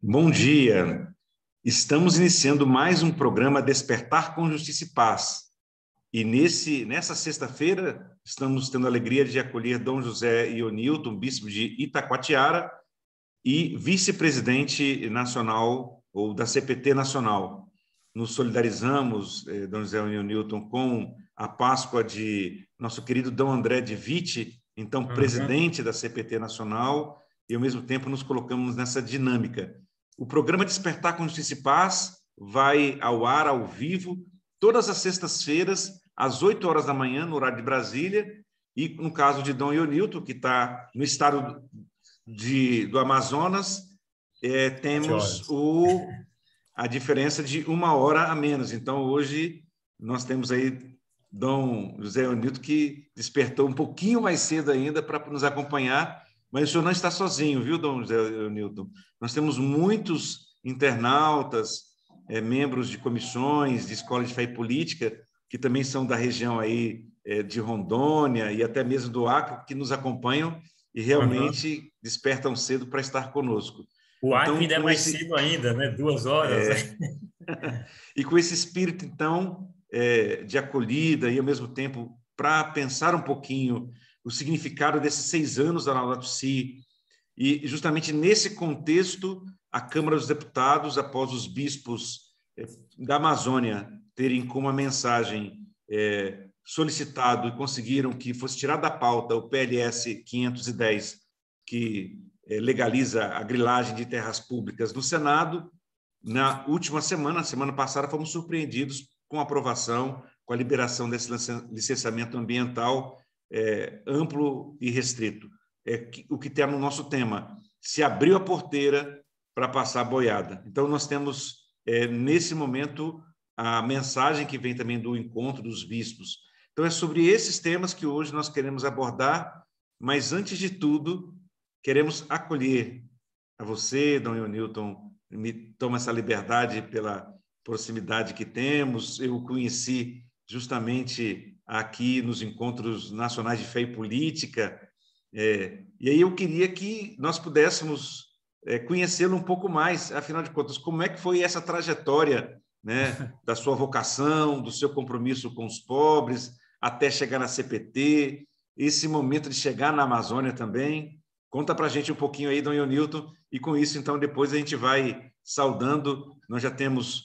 Bom dia. Estamos iniciando mais um programa Despertar com Justiça e Paz. E nessa sexta-feira, estamos tendo a alegria de acolher Dom José Ionilton, bispo de Itacoatiara e vice-presidente nacional ou da CPT Nacional. Nos solidarizamos, Dom José Ionilton, com a Páscoa de nosso querido Dom André de Vitti, então presidente da CPT Nacional, e ao mesmo tempo nos colocamos nessa dinâmica. O programa Despertar com Justiça e Paz vai ao ar, ao vivo, todas as sextas-feiras, às 8 horas da manhã, no horário de Brasília, e no caso de Dom Ionilton, que está no estado do Amazonas, temos a diferença de 1 hora a menos. Então, hoje, nós temos aí Dom José Ionilton, que despertou um pouquinho mais cedo ainda para nos acompanhar, mas o senhor não está sozinho, viu, Dom José Ionilton? Nós temos muitos internautas, membros de comissões, de escolas de fé e política, que também são da região aí de Rondônia e até mesmo do Acre, que nos acompanham e realmente despertam cedo para estar conosco. O Acre ainda é mais cedo ainda, né? 2 horas. E com esse espírito, então, de acolhida e, ao mesmo tempo, para pensar um pouquinho o significado desses 6 anos da Laudato Si, e justamente nesse contexto, a Câmara dos Deputados, após os bispos da Amazônia terem como uma mensagem solicitado e conseguiram que fosse tirado da pauta o PLS 510, que legaliza a grilagem de terras públicas no Senado, na última semana passada, fomos surpreendidos com a aprovação, com a liberação desse licenciamento ambiental amplo e restrito. O que tem no nosso tema: se abriu a porteira para passar a boiada. Então, nós temos, nesse momento, a mensagem que vem também do encontro dos bispos. Então, é sobre esses temas que hoje nós queremos abordar, mas, antes de tudo, queremos acolher a você, Dom Ionilton, me toma essa liberdade pela proximidade que temos. Eu o conheci justamente aqui nos encontros nacionais de fé e política, e aí eu queria que nós pudéssemos conhecê-lo um pouco mais. Afinal de contas, como é que foi essa trajetória, né, da sua vocação, do seu compromisso com os pobres, até chegar na CPT, esse momento de chegar na Amazônia também? Conta para a gente um pouquinho aí, Dom Ionilton, e com isso, então, depois a gente vai saudando. Nós já temos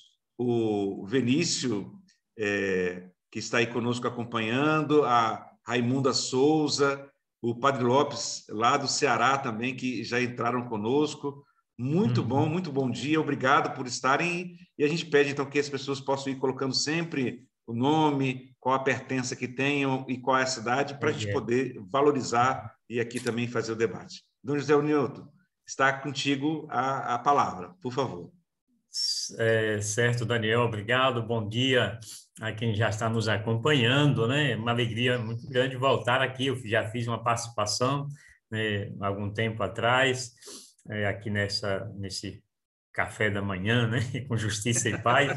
o Vinícius, que está aí conosco acompanhando, a Raimunda Souza, o Padre Lopes, lá do Ceará também, que já entraram conosco. Muito bom dia, obrigado por estarem. E a gente pede, então, que as pessoas possam ir colocando sempre o nome, qual a pertença que tenham e qual é a cidade, para a gente poder valorizar e aqui também fazer o debate. Dom José Ionilton, está contigo a palavra, por favor. Certo, Daniel, obrigado. Bom dia a quem já está nos acompanhando, né? Uma alegria muito grande voltar aqui. Eu já fiz uma participação, né, algum tempo atrás, aqui nesse café da manhã, né? Com Justiça e Paz,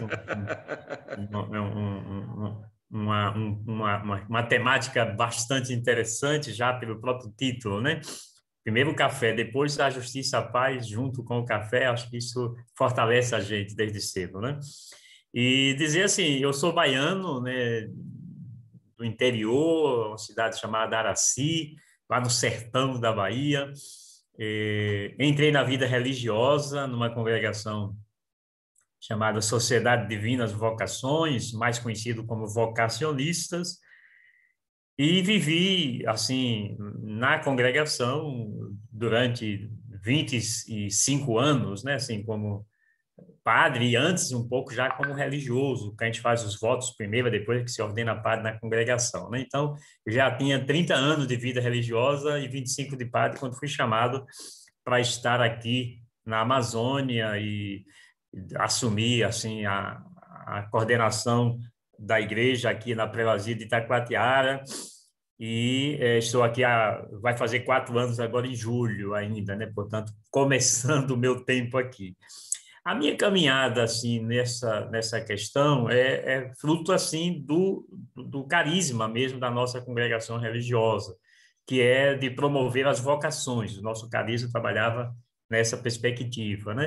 uma temática bastante interessante já pelo próprio título, né? Primeiro o café, depois a justiça, a paz, junto com o café. Acho que isso fortalece a gente desde cedo, né? E dizer assim, eu sou baiano, né, do interior, uma cidade chamada Araci, lá no sertão da Bahia. Entrei na vida religiosa numa congregação chamada Sociedade Divinas Vocações, mais conhecido como vocacionistas, e vivi, assim, na congregação durante 25 anos, né, assim, como padre, e antes um pouco já como religioso, que a gente faz os votos primeiro, depois que se ordena padre na congregação, né? Então, eu já tinha 30 anos de vida religiosa e 25 de padre quando fui chamado para estar aqui na Amazônia e assumir, assim, a coordenação da igreja aqui na Prelazia de Itacoatiara, e estou aqui vai fazer 4 anos agora em julho ainda, né? Portanto, começando o meu tempo aqui. A minha caminhada, assim, nessa questão é fruto, assim, do carisma mesmo da nossa congregação religiosa, que é de promover as vocações. O nosso carisma trabalhava nessa perspectiva, né?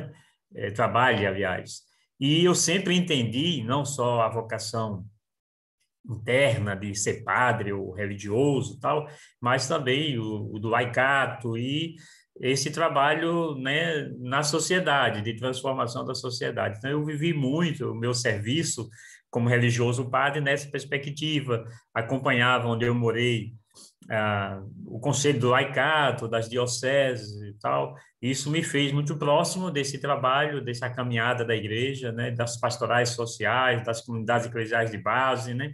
trabalhe, aliás. E eu sempre entendi, não só a vocação interna de ser padre ou religioso, tal, mas também o do laicato e esse trabalho, né, na sociedade, de transformação da sociedade. Então, eu vivi muito o meu serviço como religioso padre nessa perspectiva, acompanhava onde eu morei o conselho do laicato, das dioceses e tal. Isso me fez muito próximo desse trabalho, dessa caminhada da igreja, né, das pastorais sociais, das comunidades eclesiais de base, né?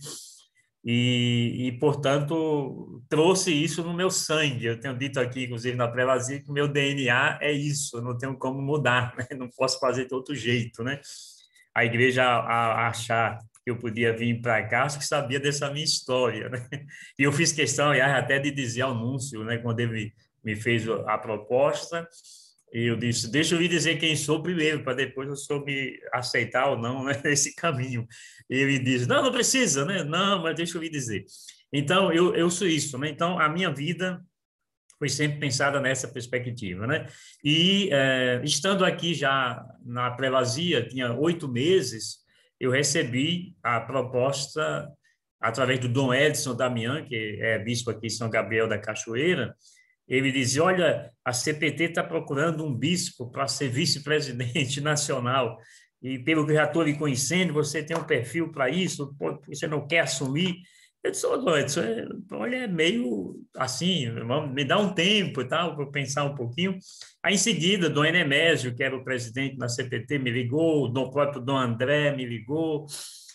Portanto, trouxe isso no meu sangue. Eu tenho dito aqui, inclusive na prelazia, que o meu DNA é isso, eu não tenho como mudar, né? Não posso fazer de outro jeito, né? A igreja a achar que eu podia vir para cá, acho que sabia dessa minha história, né? E eu fiz questão, aliás, até de dizer ao núncio, né, quando ele me fez a proposta, e eu disse, deixa eu lhe dizer quem sou primeiro, para depois eu soube aceitar ou não, né, esse caminho. E ele diz, não, não precisa, né? Não, mas deixa eu lhe dizer. Então, eu sou isso, né? Então, a minha vida foi sempre pensada nessa perspectiva, né? E estando aqui já na prelazia, tinha 8 meses, eu recebi a proposta através do Dom Edson Damião, que é bispo aqui em São Gabriel da Cachoeira. Ele dizia, olha, a CPT está procurando um bispo para ser vice-presidente nacional, e pelo que eu já estou lhe conhecendo, você tem um perfil para isso, você não quer assumir? Eu disse, oh, Edson, olha, é meio assim, me dá um tempo e tal, para pensar um pouquinho. Aí, em seguida, Dom Enemésio, que era o presidente da CPT, me ligou, o próprio Dom André me ligou,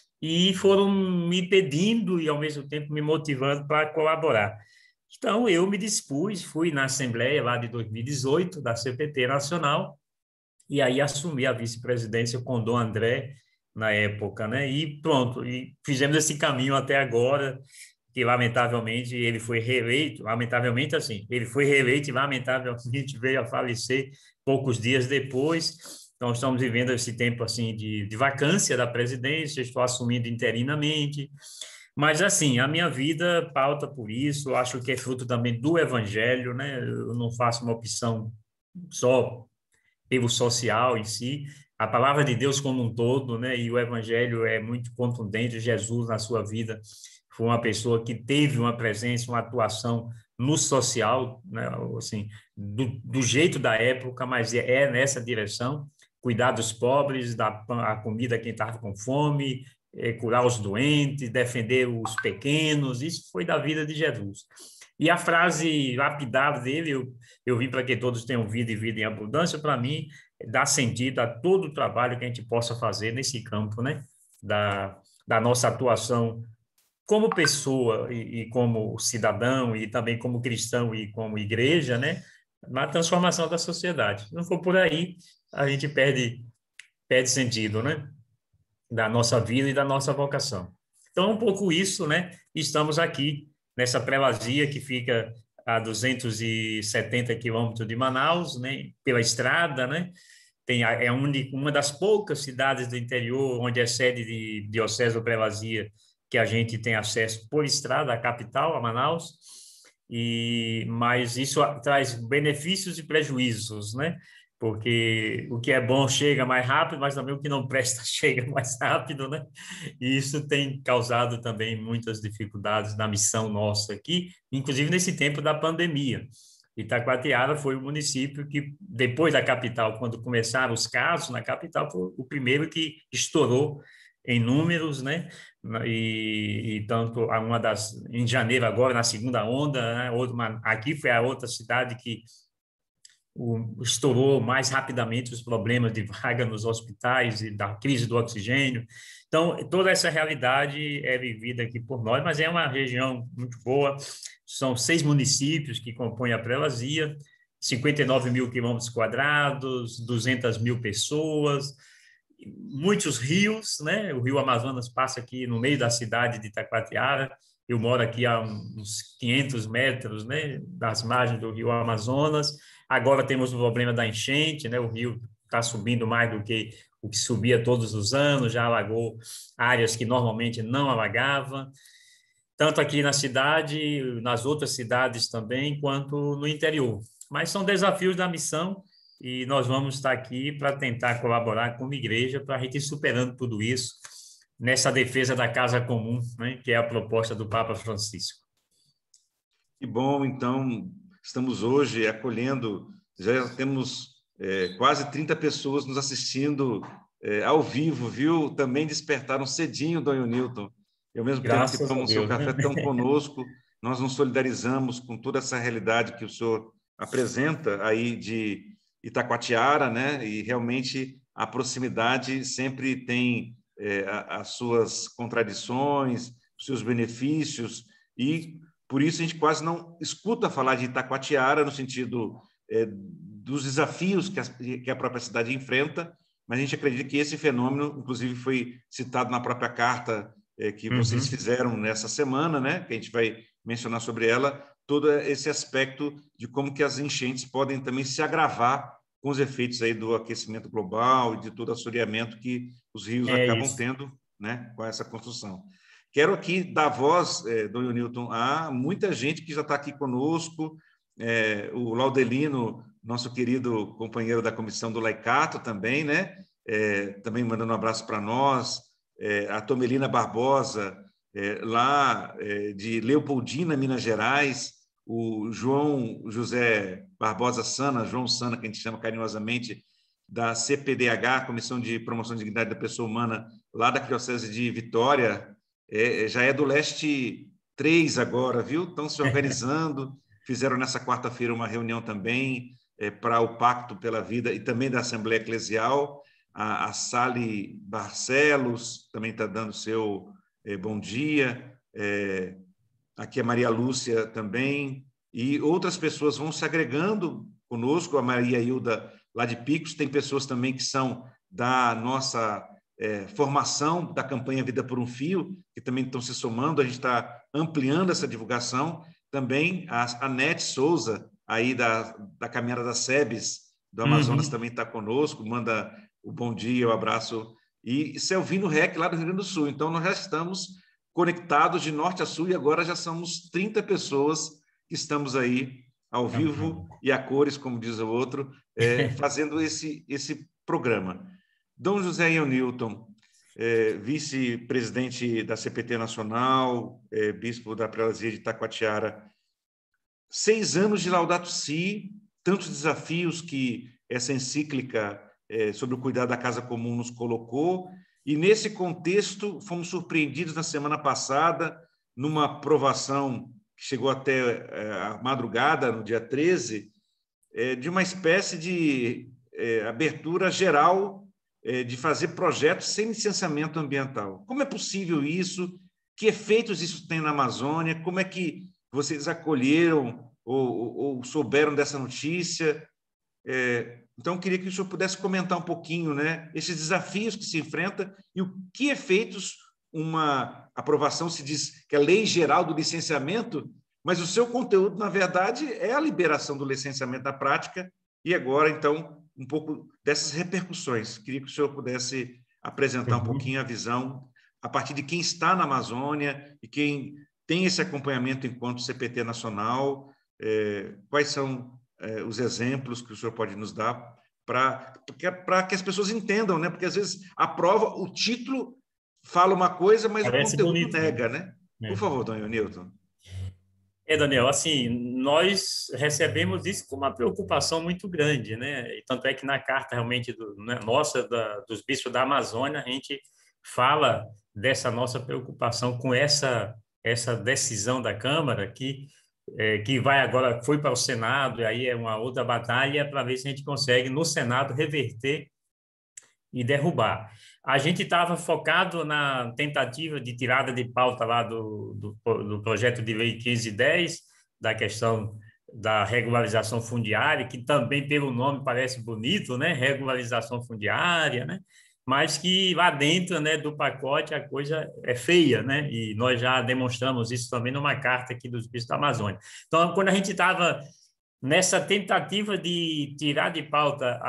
e foram me pedindo e, ao mesmo tempo, me motivando para colaborar. Então, eu me dispus, fui na Assembleia lá de 2018, da CPT Nacional, e aí assumi a vice-presidência com o Dom André, na época, né? E pronto, e fizemos esse caminho até agora, que lamentavelmente ele foi reeleito, lamentavelmente assim, ele foi reeleito e lamentavelmente veio a falecer poucos dias depois. Então, estamos vivendo esse tempo assim de vacância da presidência, estou assumindo interinamente, mas, assim, a minha vida pauta por isso, eu acho que é fruto também do evangelho, né? Eu não faço uma opção só pelo social em si, a palavra de Deus como um todo, né? E o evangelho é muito contundente. Jesus, na sua vida, foi uma pessoa que teve uma presença, uma atuação no social, né? Assim, do jeito da época, mas é nessa direção. Cuidar dos pobres, dar a comida a quem estava com fome, curar os doentes, defender os pequenos, isso foi da vida de Jesus. E a frase lapidar dele, eu vim para que todos tenham vida e vida em abundância, para mim, dá sentido a todo o trabalho que a gente possa fazer nesse campo, né? Da nossa atuação como pessoa e como cidadão, e também como cristão e como igreja, né? Na transformação da sociedade. Se não for por aí, a gente perde sentido, né? Da nossa vida e da nossa vocação. Então, um pouco isso, né? Estamos aqui nessa prelazia que fica a 270 quilômetros de Manaus, né? Pela estrada, né? É uma das poucas cidades do interior onde é sede de diocese ou prelazia que a gente tem acesso por estrada à capital, a Manaus. Mas isso traz benefícios e prejuízos, né? Porque o que é bom chega mais rápido, mas também o que não presta chega mais rápido, né? E isso tem causado também muitas dificuldades na missão nossa aqui, inclusive nesse tempo da pandemia. Itacoatiara foi o município que, depois da capital, quando começaram os casos na capital, foi o primeiro que estourou em números, né? E tanto em janeiro agora, na segunda onda, né? Aqui foi a outra cidade que estourou mais rapidamente os problemas de vaga nos hospitais e da crise do oxigênio. Então, toda essa realidade é vivida aqui por nós, mas é uma região muito boa. São 6 municípios que compõem a prelazia, 59 mil quilômetros quadrados, 200 mil pessoas, muitos rios, né? O Rio Amazonas passa aqui no meio da cidade de Itacoatiara. Eu moro aqui a uns 500 metros, né, das margens do Rio Amazonas. Agora temos o problema da enchente, né? O rio está subindo mais do que o que subia todos os anos, já alagou áreas que normalmente não alagava, tanto aqui na cidade, nas outras cidades também, quanto no interior. Mas são desafios da missão e nós vamos estar aqui para tentar colaborar como igreja para a gente ir superando tudo isso nessa defesa da casa comum, né, que é a proposta do Papa Francisco. Que bom, então, estamos hoje acolhendo, já temos quase 30 pessoas nos assistindo ao vivo, viu? Também despertaram cedinho, Dom Newton. E ao mesmo tempo que Graças a tomam o seu Deus, café, né? estão conosco, nós nos solidarizamos com toda essa realidade que o senhor apresenta aí de Itacoatiara, né? E realmente a proximidade sempre tem as suas contradições, os seus benefícios, e por isso a gente quase não escuta falar de Itacoatiara no sentido dos desafios que a própria cidade enfrenta, mas a gente acredita que esse fenômeno, inclusive, foi citado na própria carta que vocês fizeram nessa semana, né? Que a gente vai mencionar sobre ela, todo esse aspecto de como que as enchentes podem também se agravar com os efeitos aí do aquecimento global e de todo o assoreamento que os rios acabam tendo, né, com essa construção. Quero aqui dar voz, Dom Newton, a muita gente que já está aqui conosco, o Laudelino, nosso querido companheiro da comissão do Laicato também, né? Também mandando um abraço para nós, a Tomelina Barbosa, lá de Leopoldina, Minas Gerais, o João José Barbosa Sana, João Sana, que a gente chama carinhosamente, da CPDH, Comissão de Promoção da Dignidade da Pessoa Humana, lá da Arquidiocese de Vitória, já é do Leste 3 agora, viu? Estão se organizando, fizeram nessa quarta-feira uma reunião também para o Pacto pela Vida e também da Assembleia Eclesial. A Sally Barcelos também está dando seu bom dia. Aqui a Maria Lúcia também. E outras pessoas vão se agregando conosco, a Maria Hilda lá de Picos, tem pessoas também que são da nossa formação da campanha Vida por um Fio, que também estão se somando, a gente está ampliando essa divulgação. Também a Nete Souza, aí da Caminhada das SEBs, do Amazonas, também está conosco, manda o bom dia, o abraço. E Selvino Rec, lá do Rio Grande do Sul. Então, nós já estamos conectados de norte a sul e agora já somos 30 pessoas que estamos aí ao vivo e a cores, como diz o outro, fazendo esse programa. Dom José Ian Newton, vice-presidente da CPT Nacional, bispo da Prelazia de Itacoatiara, 6 anos de Laudato Si, tantos desafios que essa encíclica sobre o cuidado da casa comum nos colocou, e nesse contexto fomos surpreendidos na semana passada numa aprovação que chegou até a madrugada, no dia 13, de uma espécie de abertura geral de fazer projetos sem licenciamento ambiental. Como é possível isso? Que efeitos isso tem na Amazônia? Como é que vocês acolheram ou souberam dessa notícia? Então, eu queria que o senhor pudesse comentar um pouquinho, né, esses desafios que se enfrenta e o que efeitos uma aprovação, se diz que é a lei geral do licenciamento, mas o seu conteúdo, na verdade, é a liberação do licenciamento na prática. E agora, então, um pouco dessas repercussões. Queria que o senhor pudesse apresentar um pouquinho a visão a partir de quem está na Amazônia e quem tem esse acompanhamento enquanto CPT nacional. Quais são os exemplos que o senhor pode nos dar para que as pessoas entendam, né? Porque às vezes a prova, o título fala uma coisa, mas Parece o conteúdo bonito, nega, né? Por favor, Dom Newton. Daniel, assim, nós recebemos isso com uma preocupação muito grande, né? E tanto é que na carta realmente nossa, dos bispos da Amazônia, a gente fala dessa nossa preocupação com essa decisão da Câmara que vai agora, foi para o Senado, e aí é uma outra batalha para ver se a gente consegue, no Senado, reverter e derrubar. A gente estava focado na tentativa de tirada de pauta lá do projeto de lei 1510, da questão da regularização fundiária, que também pelo nome parece bonito, né? Regularização fundiária, né? Mas que lá dentro, né, do pacote a coisa é feia, né? E nós já demonstramos isso também numa carta aqui dos bispos da Amazônia. Então, quando a gente estava nessa tentativa de tirar de pauta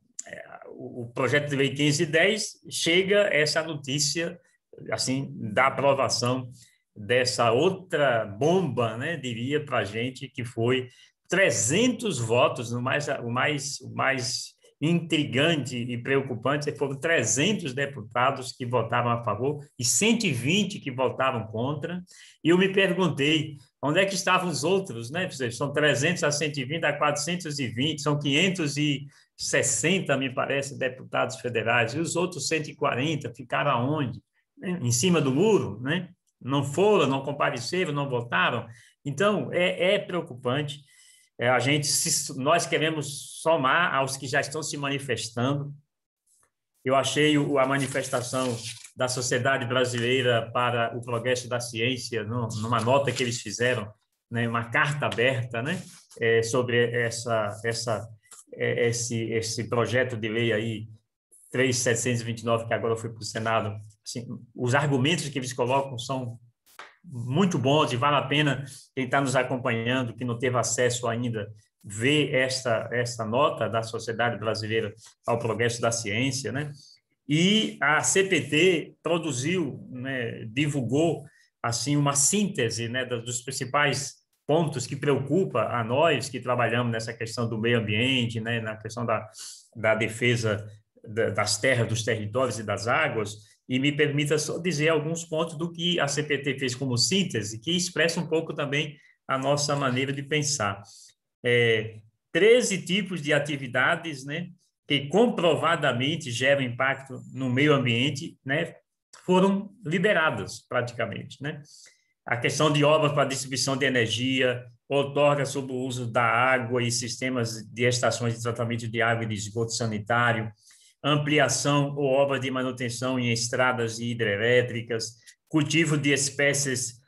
o projeto de lei 1510, chega essa notícia assim da aprovação dessa outra bomba, né, diria para a gente, que foi 300 votos, o mais intrigante e preocupante, foram 300 deputados que votavam a favor e 120 que votavam contra, e eu me perguntei, onde é que estavam os outros, né? São 300 a 120 a 420, são 560, me parece, deputados federais, e os outros 140 ficaram aonde? Em cima do muro, né? Não foram, não compareceram, não votaram. Então, é preocupante. Nós queremos somar aos que já estão se manifestando. Eu achei a manifestação da Sociedade Brasileira para o Progresso da Ciência, numa nota que eles fizeram, né, uma carta aberta, né, sobre esse projeto de lei aí, 3.729, que agora foi para o Senado. Assim, os argumentos que eles colocam são muito bons e vale a pena quem está nos acompanhando, que não teve acesso ainda, ver essa nota da Sociedade Brasileira ao Progresso da Ciência, né? E a CPT produziu, né, divulgou assim uma síntese, né, dos principais pontos que preocupa a nós que trabalhamos nessa questão do meio ambiente, né, na questão da defesa das terras, dos territórios e das águas. E me permita só dizer alguns pontos do que a CPT fez como síntese, que expressa um pouco também a nossa maneira de pensar. 13 tipos de atividades, né, que comprovadamente geram impacto no meio ambiente, né, foram liberadas praticamente, né? A questão de obras para distribuição de energia, outorga sobre o uso da água e sistemas de estações de tratamento de água e de esgoto sanitário, ampliação ou obra de manutenção em estradas e hidrelétricas, cultivo de espécies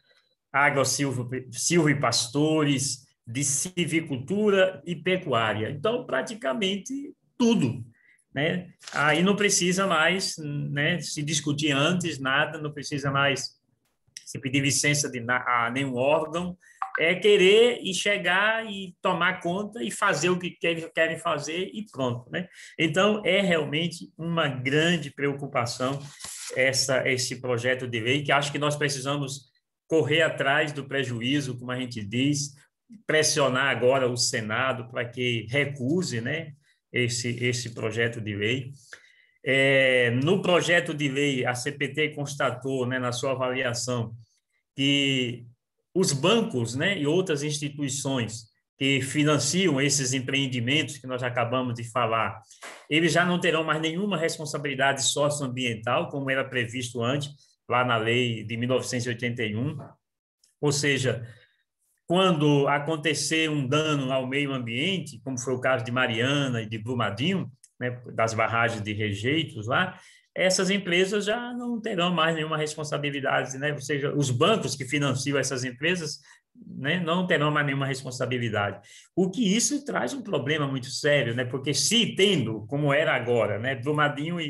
silvopastores, de silvicultura e pecuária. Então, praticamente tudo, né? Aí não precisa mais, né, se discutir antes nada, não precisa mais se pedir licença a nenhum órgão, é querer e chegar e tomar conta e fazer o que querem fazer e pronto, né? Então, é realmente uma grande preocupação esse projeto de lei, que acho que nós precisamos correr atrás do prejuízo, como a gente diz, pressionar agora o Senado para que recuse, né, esse projeto de lei. No projeto de lei, a CPT constatou, né, na sua avaliação, que os bancos, né, e outras instituições que financiam esses empreendimentos que nós acabamos de falar, eles já não terão mais nenhuma responsabilidade socioambiental, como era previsto antes, lá na lei de 1981. Ou seja, quando acontecer um dano ao meio ambiente, como foi o caso de Mariana e de Brumadinho, né, das barragens de rejeitos lá, essas empresas já não terão mais nenhuma responsabilidade, né? Ou seja, os bancos que financiam essas empresas, né, não terão mais nenhuma responsabilidade. O que isso traz um problema muito sério, né? Porque se tendo, como era agora, né, Brumadinho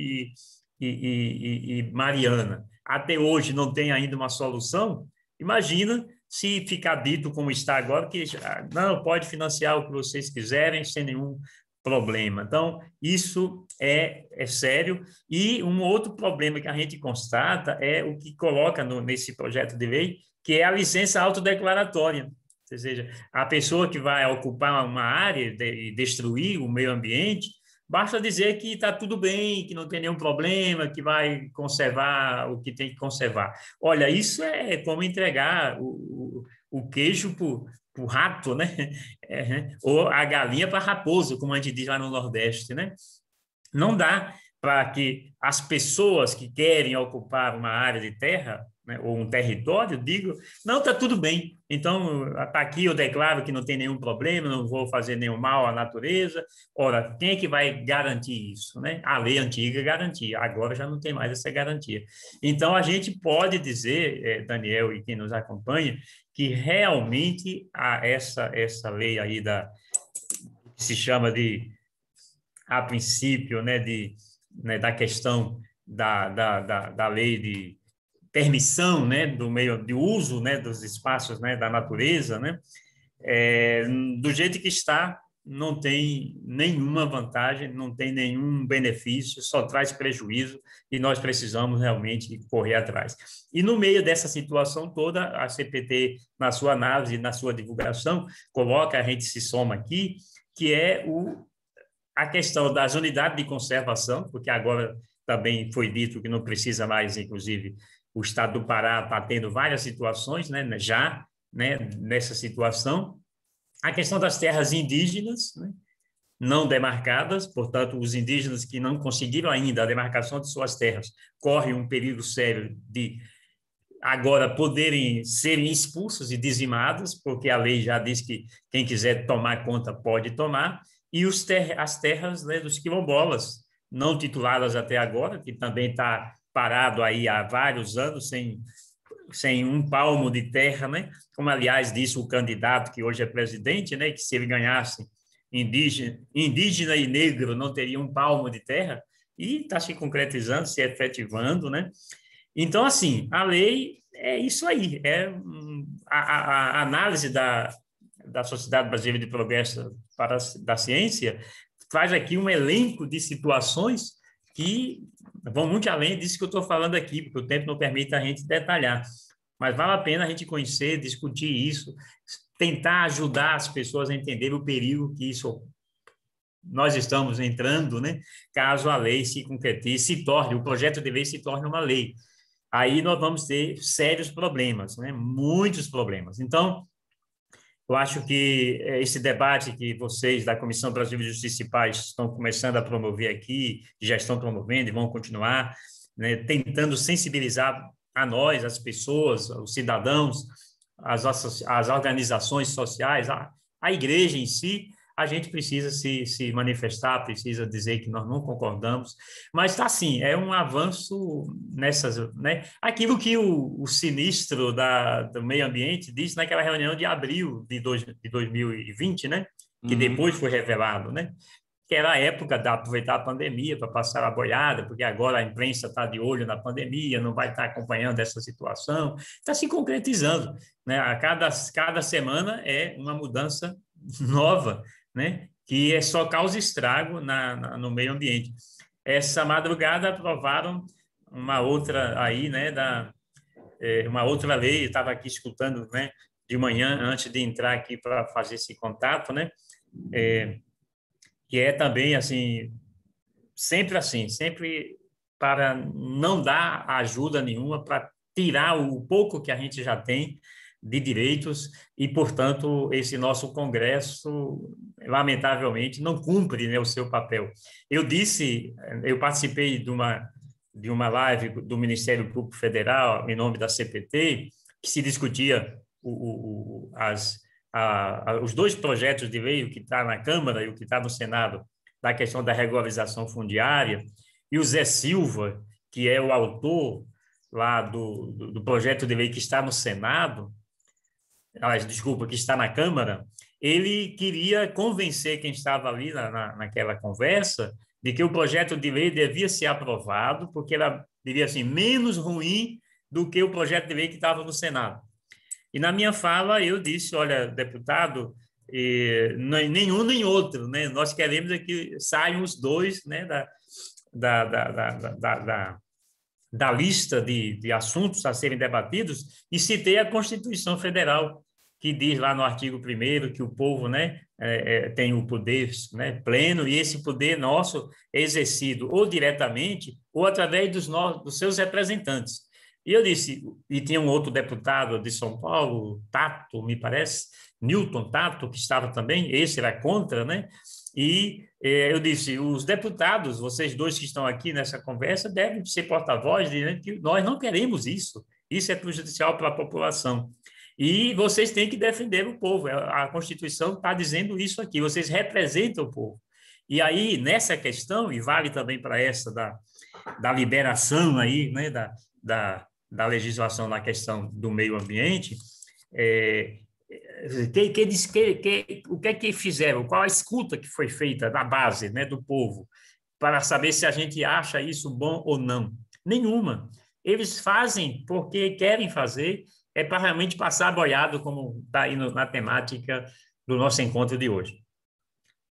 e Mariana, até hoje não tem ainda uma solução, imagina se ficar dito como está agora, que não, pode financiar o que vocês quiserem sem nenhum problema. Então, isso é sério. E um outro problema que a gente constata é o que coloca nesse projeto de lei, que é a licença autodeclaratória. Ou seja, a pessoa que vai ocupar uma área e destruir o meio ambiente, basta dizer que está tudo bem, que não tem nenhum problema, que vai conservar o que tem que conservar. Olha, isso é como entregar o queijo para o rato, né? Ou a galinha para a raposa, como a gente diz lá no Nordeste, né? Não dá para que as pessoas que querem ocupar uma área de terra, né, ou um território, digam, não, está tudo bem, então está aqui, eu declaro que não tem nenhum problema, não vou fazer nenhum mal à natureza. Ora, quem é que vai garantir isso, né? A lei antiga garantia, agora já não tem mais essa garantia. Então, a gente pode dizer, Daniel e quem nos acompanha, que realmente essa lei aí que se chama de, a princípio, né, da questão da lei de permissão, né, do meio de uso, né, dos espaços, né, da natureza, né, do jeito que está, não tem nenhuma vantagem, não tem nenhum benefício, só traz prejuízo e nós precisamos realmente correr atrás. E no meio dessa situação toda, a CPT, na sua análise, na sua divulgação, coloca, a gente se soma aqui, que é a questão das unidades de conservação, porque agora também foi dito que não precisa mais, inclusive, o Estado do Pará está tendo várias situações, né, já, né, nessa situação. A questão das terras indígenas, né, não demarcadas, portanto, os indígenas que não conseguiram ainda a demarcação de suas terras correm um perigo sério de agora poderem serem expulsos e dizimados, porque a lei já diz que quem quiser tomar conta pode tomar, e as terras, né, dos quilombolas, não tituladas até agora, que também está parado aí há vários anos sem um palmo de terra, né? Como, aliás, disse o candidato que hoje é presidente, né? Que se ele ganhasse indígena e negro não teria um palmo de terra, e está se concretizando, se efetivando, né? Então, assim, a lei é isso aí, a análise da Sociedade Brasileira de Progresso da Ciência faz aqui um elenco de situações que vão muito além disso que eu estou falando aqui, porque o tempo não permite a gente detalhar. Mas vale a pena a gente conhecer, discutir isso, tentar ajudar as pessoas a entender o perigo que isso nós estamos entrando, né? Caso a lei se concretize, o projeto de lei se torne uma lei. Aí nós vamos ter sérios problemas, né? Muitos problemas. Então, eu acho que esse debate que vocês da Comissão Brasileira de Justiça e Paz estão começando a promover aqui, já estão promovendo e vão continuar, né, tentando sensibilizar a nós, as pessoas, os cidadãos, as organizações sociais, a igreja em si, a gente precisa se manifestar, precisa dizer que nós não concordamos, mas está assim, é um avanço nessas, né? Aquilo que o sinistro do meio ambiente disse naquela reunião de abril de 2020, né? Que depois foi revelado, né? Que era a época de aproveitar a pandemia para passar a boiada, porque agora a imprensa está de olho na pandemia, não vai estar acompanhando essa situação, está se concretizando, né? A cada semana é uma mudança nova, né? Que só causa estrago no meio ambiente. Essa madrugada aprovaram uma outra aí, né? Uma outra lei, eu estava aqui escutando, né? De manhã, antes de entrar aqui para fazer esse contato, né? Que é também assim, sempre para não dar ajuda nenhuma, para tirar o pouco que a gente já tem de direitos e, portanto, esse nosso Congresso, lamentavelmente, não cumpre, né, o seu papel. Eu participei de uma live do Ministério Público Federal, em nome da CPT, que se discutia os dois projetos de lei, o que está na Câmara e o que está no Senado, da questão da regularização fundiária, e o Zé Silva, que é o autor lá do projeto de lei que está no Senado, desculpa, que está na Câmara, ele queria convencer quem estava ali naquela conversa de que o projeto de lei devia ser aprovado, porque era, diria assim, menos ruim do que o projeto de lei que estava no Senado. E na minha fala eu disse, olha, deputado, nenhum nem outro, né? Nós queremos que saiam os dois, né, da lista de assuntos a serem debatidos, e citei a Constituição Federal, que diz lá no artigo 1º que o povo, né, tem o poder, né, pleno, e esse poder nosso é exercido ou diretamente ou através dos seus representantes. E eu disse, e tinha um outro deputado de São Paulo, Tato, me parece, Newton Tato, que estava também, esse era contra, né? E eu disse, os deputados, vocês dois que estão aqui nessa conversa, devem ser porta-voz, dizendo que nós não queremos isso. Isso é prejudicial para a população. E vocês têm que defender o povo. A Constituição está dizendo isso aqui. Vocês representam o povo. E aí, nessa questão, e vale também para essa da liberação aí, né, da legislação na questão do meio ambiente, o que é que fizeram? Qual a escuta que foi feita da base, né, do povo, para saber se a gente acha isso bom ou não? Nenhuma. Eles fazem porque querem fazer, para realmente passar boiado, como está aí na temática do nosso encontro de hoje.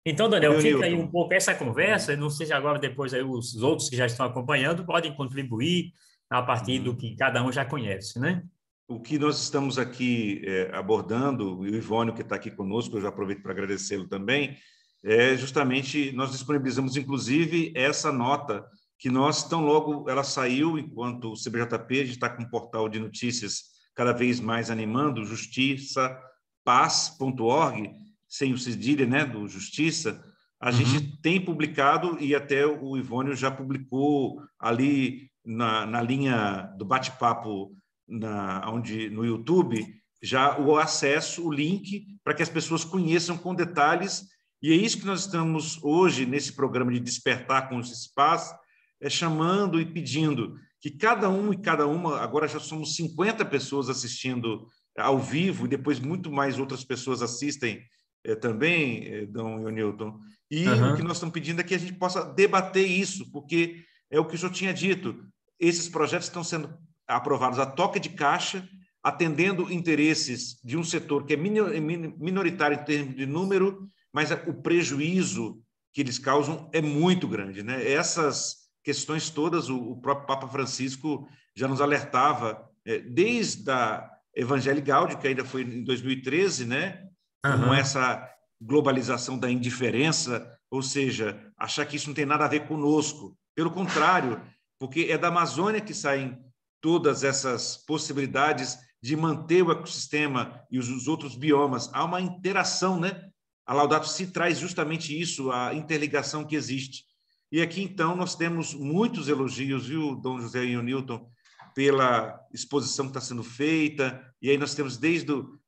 Então, Daniel, Oi, fica aí um Newton. pouco essa conversa. Não sei se agora, depois, aí, os outros que já estão acompanhando podem contribuir a partir do Uhum. que cada um já conhece, né? O que nós estamos aqui abordando, e o Ivônio que está aqui conosco, eu já aproveito para agradecê-lo também, é justamente, nós disponibilizamos, inclusive, essa nota, que nós, tão logo ela saiu, enquanto o CBJP, a gente está com um portal de notícias cada vez mais animando, justiçapaz.org, sem o cedilha, né, do Justiça, a Uhum. gente tem publicado, e até o Ivônio já publicou ali na linha do bate-papo no YouTube, já o acesso, o link, para que as pessoas conheçam com detalhes, e é isso que nós estamos hoje, nesse programa de Despertar com os Espaços, chamando e pedindo que cada um e cada uma, agora já somos 50 pessoas assistindo ao vivo, e depois muito mais outras pessoas assistem também, Dom Newton, e o que Uhum. nós estamos pedindo é que a gente possa debater isso, porque é o que o senhor tinha dito, esses projetos estão sendo aprovados a toque de caixa, atendendo interesses de um setor que é minoritário em termos de número, mas o prejuízo que eles causam é muito grande, né? Essas questões todas, o próprio Papa Francisco já nos alertava, desde a Evangelii Gaudium, que ainda foi em 2013, né? Com Uhum. essa globalização da indiferença, ou seja, achar que isso não tem nada a ver conosco. Pelo contrário, porque é da Amazônia que saem todas essas possibilidades de manter o ecossistema e os outros biomas. Há uma interação, né? A Laudato Si traz justamente isso, a interligação que existe. E aqui, então, nós temos muitos elogios, viu, Dom José e o Newton, pela exposição que está sendo feita, e aí nós temos desde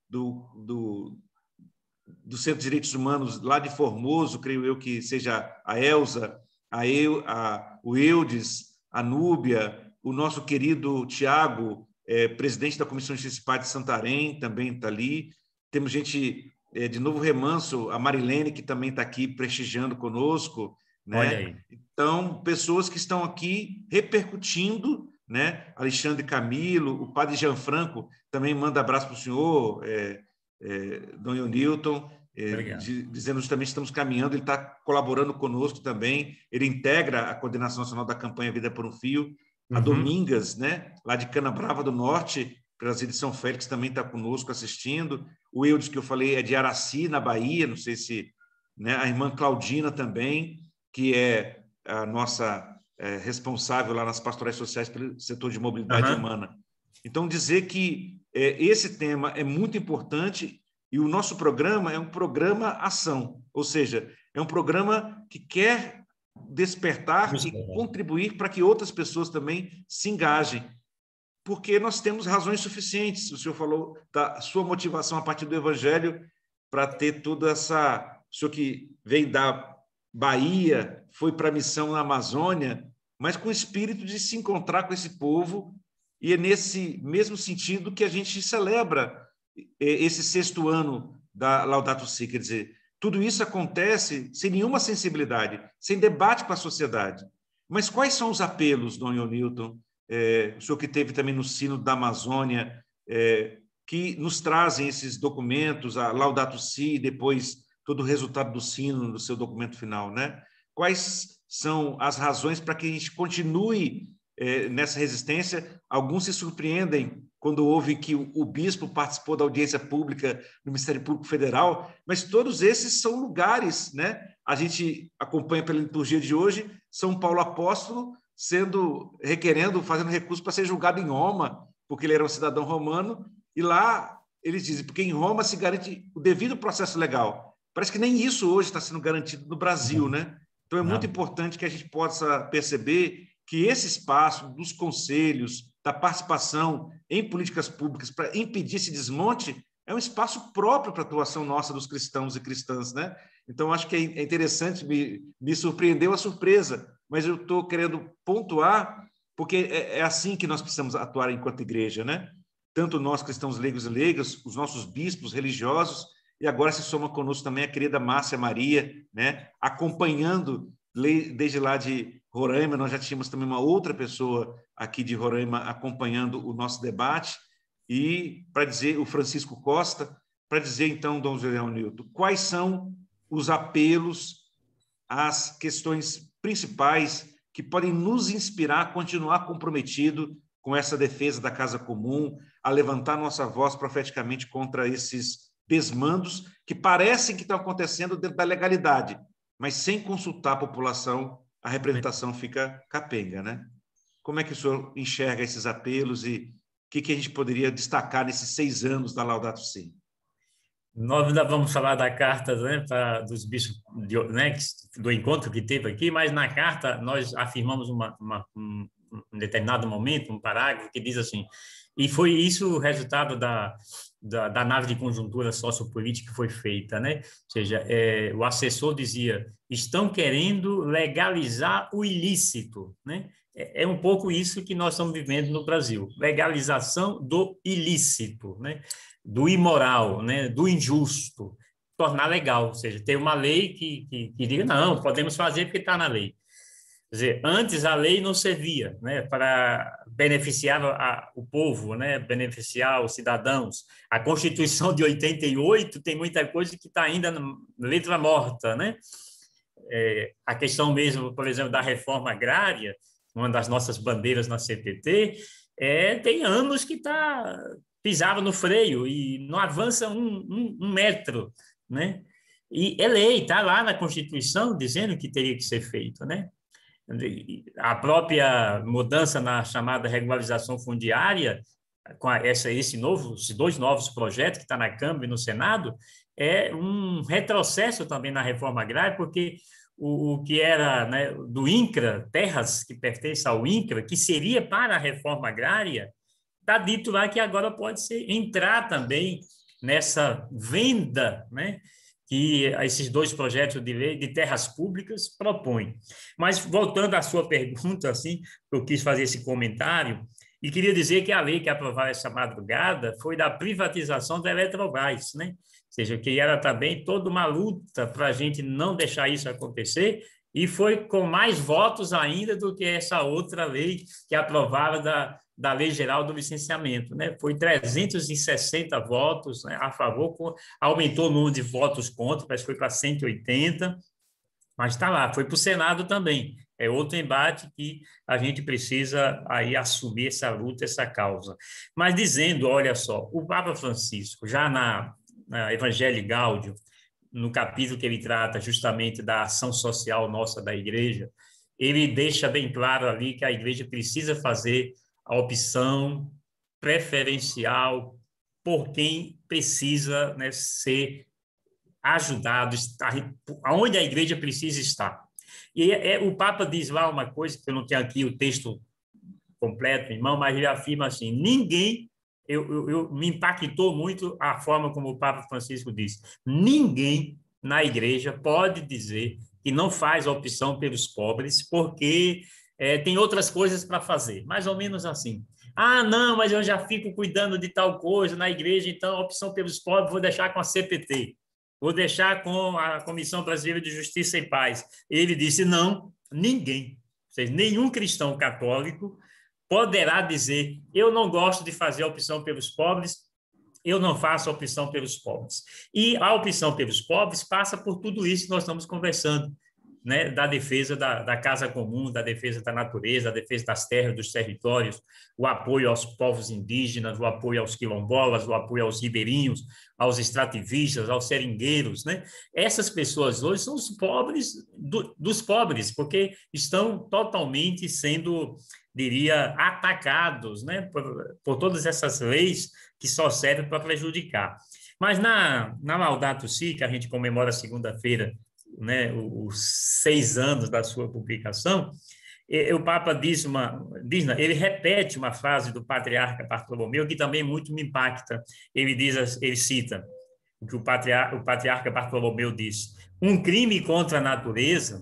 do Centro de Direitos Humanos lá de Formoso, creio eu que seja a Elza, o Eudes, a Núbia, o nosso querido Tiago, presidente da Comissão de Justiça e Paz de Santarém, também está ali. Temos gente de Novo Remanso, a Marilene, que também está aqui prestigiando conosco, Olha né? aí. Então, pessoas que estão aqui repercutindo, né? Alexandre Camilo, o padre Gianfranco também manda abraço para o senhor, Dom Newton, Obrigado. dizendo justamente que estamos caminhando, ele está colaborando conosco também, ele integra a coordenação nacional da campanha Vida por um Fio, a Uhum. Domingas, né, lá de Canabrava do Norte, Brasília de São Félix, também está conosco assistindo, o Eudes, que eu falei, é de Araci, na Bahia, não sei se... Né, a irmã Claudina também, que é a nossa responsável lá nas pastorais sociais pelo setor de mobilidade Uhum. humana. Então, dizer que esse tema é muito importante e o nosso programa é um programa ação, ou seja, é um programa que quer despertar e contribuir para que outras pessoas também se engajem, porque nós temos razões suficientes. O senhor falou da sua motivação a partir do Evangelho para ter toda essa... O senhor que vem da Bahia, foi para a missão na Amazônia, mas com o espírito de se encontrar com esse povo, e é nesse mesmo sentido que a gente celebra esse sexto ano da Laudato Si, quer dizer, tudo isso acontece sem nenhuma sensibilidade, sem debate com a sociedade. Mas quais são os apelos, Dom Newton, o senhor que teve também no Sínodo da Amazônia, que nos trazem esses documentos, a Laudato Si, e depois todo o resultado do Sínodo, do seu documento final, né? Quais são as razões para que a gente continue nessa resistência? Alguns se surpreendem quando ouvem que o bispo participou da audiência pública do Ministério Público Federal, mas todos esses são lugares, né? A gente acompanha pela liturgia de hoje, São Paulo Apóstolo requerendo, fazendo recurso para ser julgado em Roma, porque ele era um cidadão romano, e lá eles dizem, porque em Roma se garante o devido processo legal. Parece que nem isso hoje está sendo garantido no Brasil, né? Então é muito Não. importante que a gente possa perceber que esse espaço dos conselhos, da participação em políticas públicas para impedir esse desmonte, é um espaço próprio para a atuação nossa dos cristãos e cristãs, né? Então, acho que é interessante, me surpreendeu a surpresa, mas eu estou querendo pontuar, porque é assim que nós precisamos atuar enquanto igreja, né? Tanto nós, cristãos leigos e leigas, os nossos bispos religiosos, e agora se soma conosco também a querida Márcia Maria, né? Acompanhando, desde lá de Roraima, nós já tínhamos também uma outra pessoa aqui de Roraima acompanhando o nosso debate, e para dizer, o Francisco Costa, para dizer então, Dom José Newton, quais são os apelos, as questões principais que podem nos inspirar a continuar comprometido com essa defesa da casa comum, a levantar nossa voz profeticamente contra esses desmandos que parecem que estão acontecendo dentro da legalidade, mas sem consultar a população, a representação fica capenga, né? Como é que o senhor enxerga esses apelos e o que a gente poderia destacar nesses 6 anos da Laudato Si? Nós ainda vamos falar da carta, né, dos bispos, né, do encontro que teve aqui, mas na carta nós afirmamos um determinado momento, um parágrafo que diz assim: e foi isso o resultado da análise de conjuntura sociopolítica que foi feita, né? Ou seja, o assessor dizia: estão querendo legalizar o ilícito, né? É um pouco isso que nós estamos vivendo no Brasil, legalização do ilícito, né? Do imoral, né? Do injusto, tornar legal, ou seja, ter uma lei que diga, não, podemos fazer porque está na lei. Quer dizer, antes a lei não servia, né, para beneficiar o povo, né, beneficiar os cidadãos. A Constituição de 88 tem muita coisa que está ainda na letra morta, né? A questão mesmo, por exemplo, da reforma agrária, uma das nossas bandeiras na CPT, tem anos que pisava no freio e não avança um metro, né? E é lei, está lá na Constituição dizendo que teria que ser feito, né? A própria mudança na chamada regularização fundiária, com esses 2 novos projetos que está na Câmara e no Senado, é um retrocesso também na reforma agrária, porque o que era, né, do INCRA, terras que pertencem ao INCRA, que seria para a reforma agrária, está dito lá que agora pode entrar também nessa venda, né, que esses 2 projetos de lei de terras públicas propõem. Mas, voltando à sua pergunta, assim, eu quis fazer esse comentário e queria dizer que a lei que aprovaram essa madrugada foi da privatização da Eletrobras, né? Ou seja, que era também toda uma luta para a gente não deixar isso acontecer, e foi com mais votos ainda do que essa outra lei que aprovava da Lei Geral do Licenciamento, né? Foi 360 votos, né, a favor, aumentou o número de votos contra, parece que foi para 180, mas está lá, foi para o Senado também. É outro embate que a gente precisa aí assumir essa luta, essa causa. Mas dizendo, olha só, o Papa Francisco, já na Evangelii Gaudium, no capítulo que ele trata justamente da ação social nossa da igreja, ele deixa bem claro ali que a igreja precisa fazer a opção preferencial por quem precisa, né, ser ajudado, aonde a igreja precisa estar. E o Papa diz lá uma coisa, que eu não tenho aqui o texto completo, irmão, mas ele afirma assim: ninguém, me impactou muito a forma como o Papa Francisco diz, ninguém na igreja pode dizer que não faz a opção pelos pobres porque tem outras coisas para fazer, mais ou menos assim. Ah, não, mas eu já fico cuidando de tal coisa na igreja, então a opção pelos pobres vou deixar com a CPT, vou deixar com a Comissão Brasileira de Justiça e Paz. Ele disse: não, ninguém, ou seja, nenhum cristão católico poderá dizer: eu não gosto de fazer a opção pelos pobres, eu não faço a opção pelos pobres. E a opção pelos pobres passa por tudo isso que nós estamos conversando, né? Da defesa da casa comum, da defesa da natureza, da defesa das terras, dos territórios, o apoio aos povos indígenas, o apoio aos quilombolas, o apoio aos ribeirinhos, aos extrativistas, aos seringueiros, né? Essas pessoas hoje são os pobres dos pobres, porque estão totalmente sendo, diria, atacados, né, por todas essas leis que só servem para prejudicar. Mas na Laudato Si, que a gente comemora segunda-feira, né, os 6 anos da sua publicação, o Papa ele repete uma frase do patriarca Bartolomeu que também muito me impacta. Ele cita o que o patriarca Bartolomeu diz: um crime contra a natureza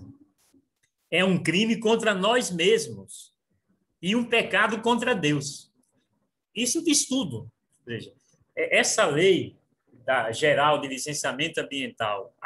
é um crime contra nós mesmos e um pecado contra Deus. Isso diz tudo. Ou seja, essa lei geral de licenciamento ambiental,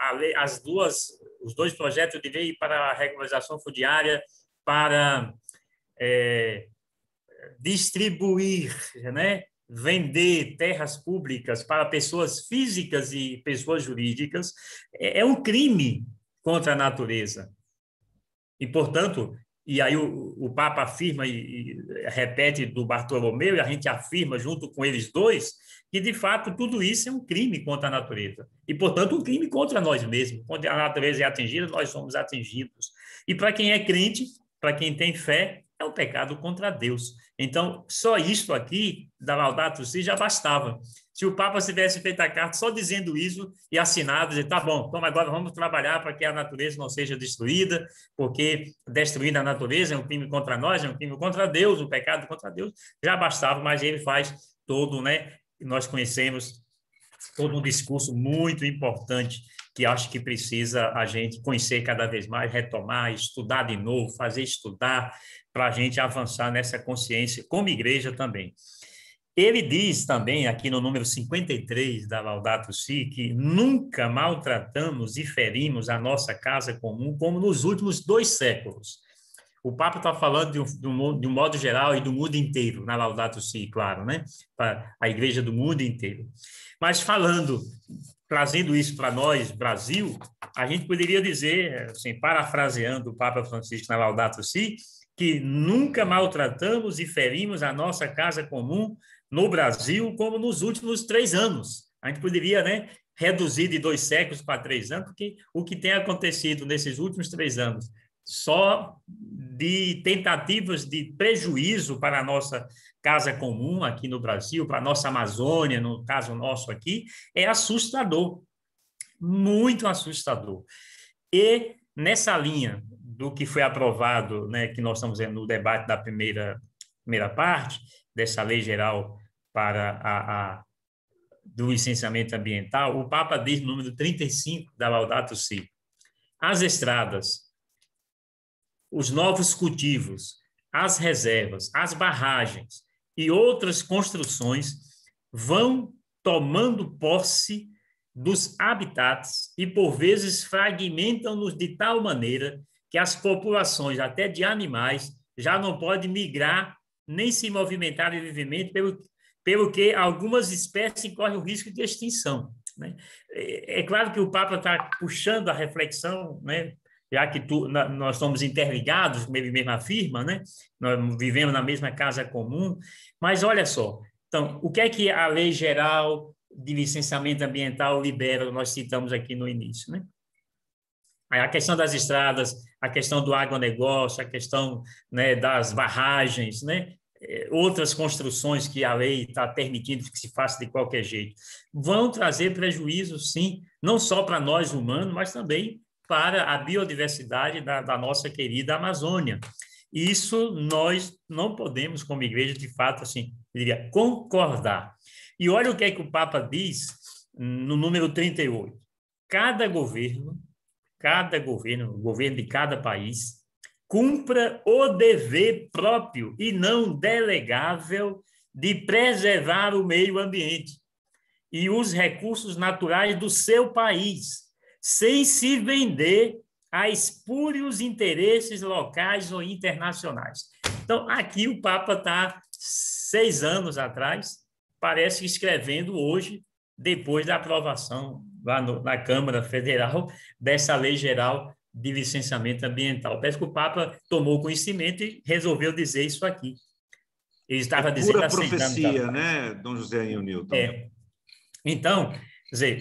os 2 projetos de lei para a regularização fundiária, para distribuir, né, vender terras públicas para pessoas físicas e pessoas jurídicas é um crime contra a natureza. E, portanto, e aí o Papa afirma e repete do Bartolomeu, e a gente afirma junto com eles dois, que, de fato, tudo isso é um crime contra a natureza. E, portanto, um crime contra nós mesmos. Quando a natureza é atingida, nós somos atingidos. E para quem é crente, para quem tem fé, é um pecado contra Deus. Então, só isto aqui, da Laudato Si, já bastava. Se o Papa tivesse feito a carta só dizendo isso e assinado, dizer, tá bom, então agora vamos trabalhar para que a natureza não seja destruída, porque destruir a natureza é um crime contra nós, é um crime contra Deus, um pecado contra Deus, já bastava, mas ele faz todo, né? Nós conhecemos todo um discurso muito importante que acho que precisa a gente conhecer cada vez mais, retomar, estudar de novo, fazer estudar, para a gente avançar nessa consciência como igreja também. Ele diz também, aqui no número 53 da Laudato Si, que nunca maltratamos e ferimos a nossa casa comum como nos últimos 2 séculos. O Papa está falando de um modo geral e do mundo inteiro, na Laudato Si, claro, né? Para a igreja do mundo inteiro. Mas trazendo isso para nós, Brasil, a gente poderia dizer, assim, parafraseando o Papa Francisco na Laudato Si, que nunca maltratamos e ferimos a nossa casa comum no Brasil como nos últimos 3 anos. A gente poderia, né, reduzir de 2 séculos para 3 anos, porque o que tem acontecido nesses últimos 3 anos, só de tentativas de prejuízo para a nossa casa comum aqui no Brasil, para a nossa Amazônia, no caso nosso aqui, é assustador, muito assustador. E nessa linha do que foi aprovado, né, que nós estamos vendo no debate da primeira parte, dessa lei geral para do licenciamento ambiental, o Papa diz no número 35 da Laudato Si: as estradas, os novos cultivos, as reservas, as barragens e outras construções vão tomando posse dos habitats e, por vezes, fragmentam-nos de tal maneira que as populações, até de animais, já não podem migrar nem se movimentar livremente, pelo que algumas espécies correm o risco de extinção, né? É claro que o Papa está puxando a reflexão, né? Já que nós somos interligados, como ele mesmo afirma, né? Nós vivemos na mesma casa comum, mas olha só, então, o que é que a Lei Geral de Licenciamento Ambiental libera, nós citamos aqui no início, né? A questão das estradas, a questão do agronegócio, a questão, né, das barragens, né? Outras construções que a lei está permitindo que se faça de qualquer jeito, vão trazer prejuízo, sim, não só para nós humanos, mas também para a biodiversidade da nossa querida Amazônia. Isso nós não podemos, como igreja, de fato, assim, eu diria, concordar. E olha o que é que o Papa diz no número 38. Cada governo, o governo de cada país, cumpra o dever próprio e não delegável de preservar o meio ambiente e os recursos naturais do seu país, sem se vender a espúrios interesses locais ou internacionais. Então, aqui o Papa está 6 anos atrás, parece escrevendo hoje, depois da aprovação lá na Câmara Federal dessa Lei Geral de Licenciamento Ambiental. Parece que o Papa tomou conhecimento e resolveu dizer isso aqui. Ele estava dizendo há 6 anos atrás. Pura profecia, né, Dom José e o Newton? Então, quer dizer,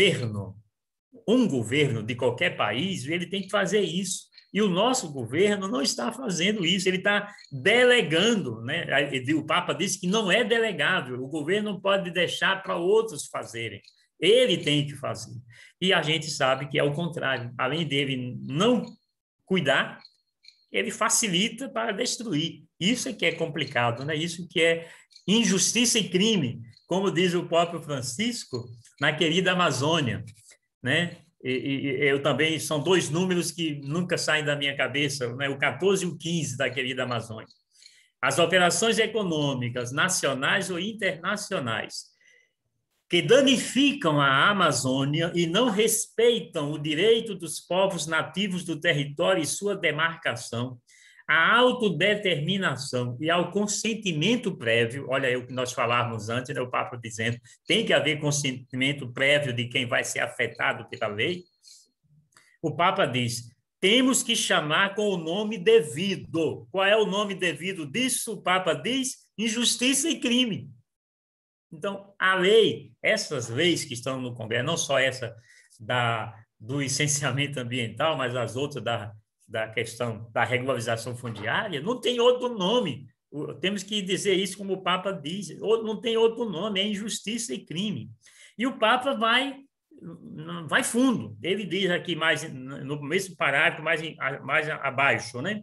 um governo de qualquer país, ele tem que fazer isso. E o nosso governo não está fazendo isso, ele está delegando, né? O Papa disse que não é delegável, o governo não pode deixar para outros fazerem, ele tem que fazer. E a gente sabe que é o contrário, além dele não cuidar, ele facilita para destruir. Isso é que é complicado, né? Isso que é injustiça e crime, como diz o próprio Francisco na querida Amazônia, né? E eu também, são 2 números que nunca saem da minha cabeça, né? O 14 e o 15 da querida Amazônia. As operações econômicas, nacionais ou internacionais, que danificam a Amazônia e não respeitam o direito dos povos nativos do território e sua demarcação, à autodeterminação e ao consentimento prévio. Olha aí o que nós falávamos antes, né? O Papa dizendo tem que haver consentimento prévio de quem vai ser afetado pela lei. O Papa diz, temos que chamar com o nome devido. Qual é o nome devido disso? O Papa diz, injustiça e crime. Então, a lei, essas leis que estão no Congresso, não só essa do licenciamento ambiental, mas as outras da questão da regularização fundiária, não tem outro nome. Temos que dizer isso como o Papa diz, não tem outro nome, é injustiça e crime. E o Papa vai fundo. Ele diz aqui mais no mesmo parágrafo, mais abaixo, né?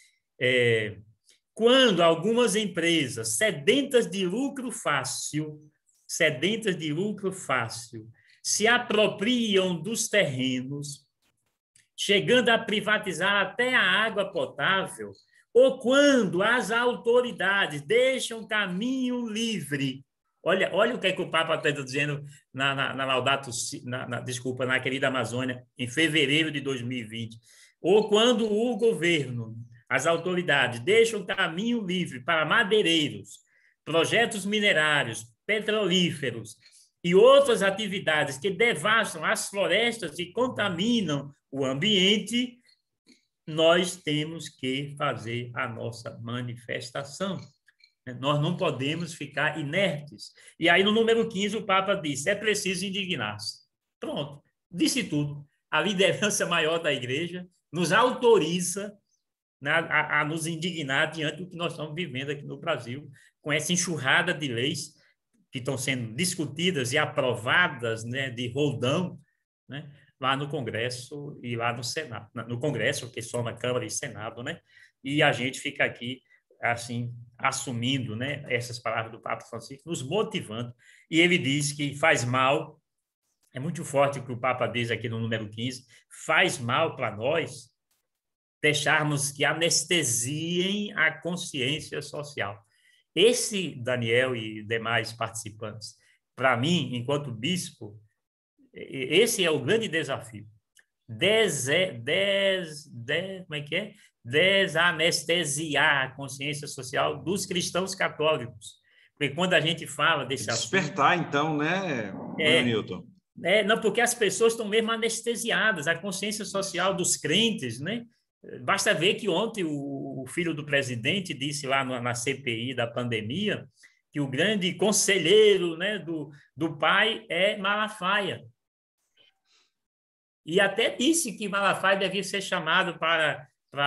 Quando algumas empresas sedentas de lucro fácil, se apropriam dos terrenos, chegando a privatizar até a água potável, ou quando as autoridades deixam caminho livre. Olha o que é que o Papa está dizendo na Laudato Si, desculpa, na querida Amazônia, em fevereiro de 2020. Ou quando o governo, as autoridades, deixam caminho livre para madeireiros, projetos minerários, petrolíferos e outras atividades que devastam as florestas e contaminam o ambiente, nós temos que fazer a nossa manifestação. Nós não podemos ficar inertes. E aí, no número 15, o Papa disse, é preciso indignar-se. Pronto, disse tudo. A liderança maior da Igreja nos autoriza a nos indignar diante do que nós estamos vivendo aqui no Brasil, com essa enxurrada de leis que estão sendo discutidas e aprovadas, né, de roldão, né, lá no Congresso e lá no Senado. No Congresso, que só na Câmara e Senado, né? E a gente fica aqui assim, assumindo, né, essas palavras do Papa Francisco, nos motivando. E ele diz que faz mal, é muito forte o que o Papa diz aqui no número 15, faz mal para nós deixarmos que anestesiem a consciência social. Esse, Daniel e demais participantes, para mim, enquanto bispo, esse é o grande desafio. Como é que é? Desanestesiar a consciência social dos cristãos católicos. Porque quando a gente fala desse despertar, assunto, então, né, Newton? Não, porque as pessoas estão mesmo anestesiadas, a consciência social dos crentes, né? Basta ver que ontem o filho do presidente disse lá na CPI da pandemia que o grande conselheiro, né, do pai é Malafaia. E até disse que Malafaia devia ser chamado para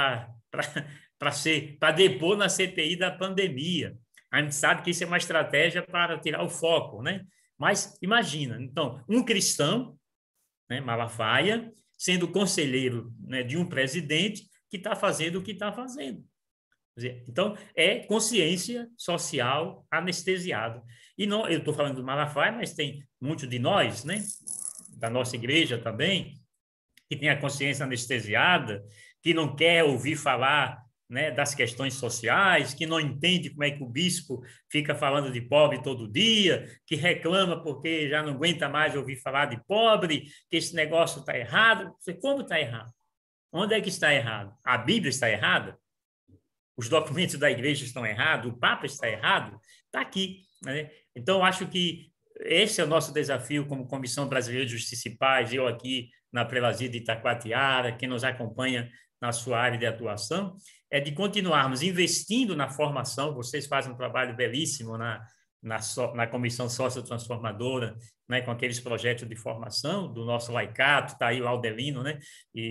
depor na CPI da pandemia. A gente sabe que isso é uma estratégia para tirar o foco, né? Mas imagina, então, um cristão, né, Malafaia, sendo conselheiro, né, de um presidente que está fazendo o que está fazendo. Então, é consciência social anestesiada. E não, eu estou falando do Malafaia, mas tem muitos de nós, né, da nossa igreja também, que tem a consciência anestesiada, que não quer ouvir falar, né, das questões sociais, que não entende como é que o bispo fica falando de pobre todo dia, que reclama porque já não aguenta mais ouvir falar de pobre, que esse negócio está errado. Como está errado? Onde é que está errado? A Bíblia está errada? Os documentos da igreja estão errados? O Papa está errado? Está aqui, né? Então, acho que esse é o nosso desafio como Comissão Brasileira de Justiça e Paz, eu aqui na Prelazia de Itacoatiara, quem nos acompanha na sua área de atuação, é de continuarmos investindo na formação. Vocês fazem um trabalho belíssimo na Comissão Sócio-Transformadora, né, com aqueles projetos de formação do nosso laicato, está aí o Aldelino, né,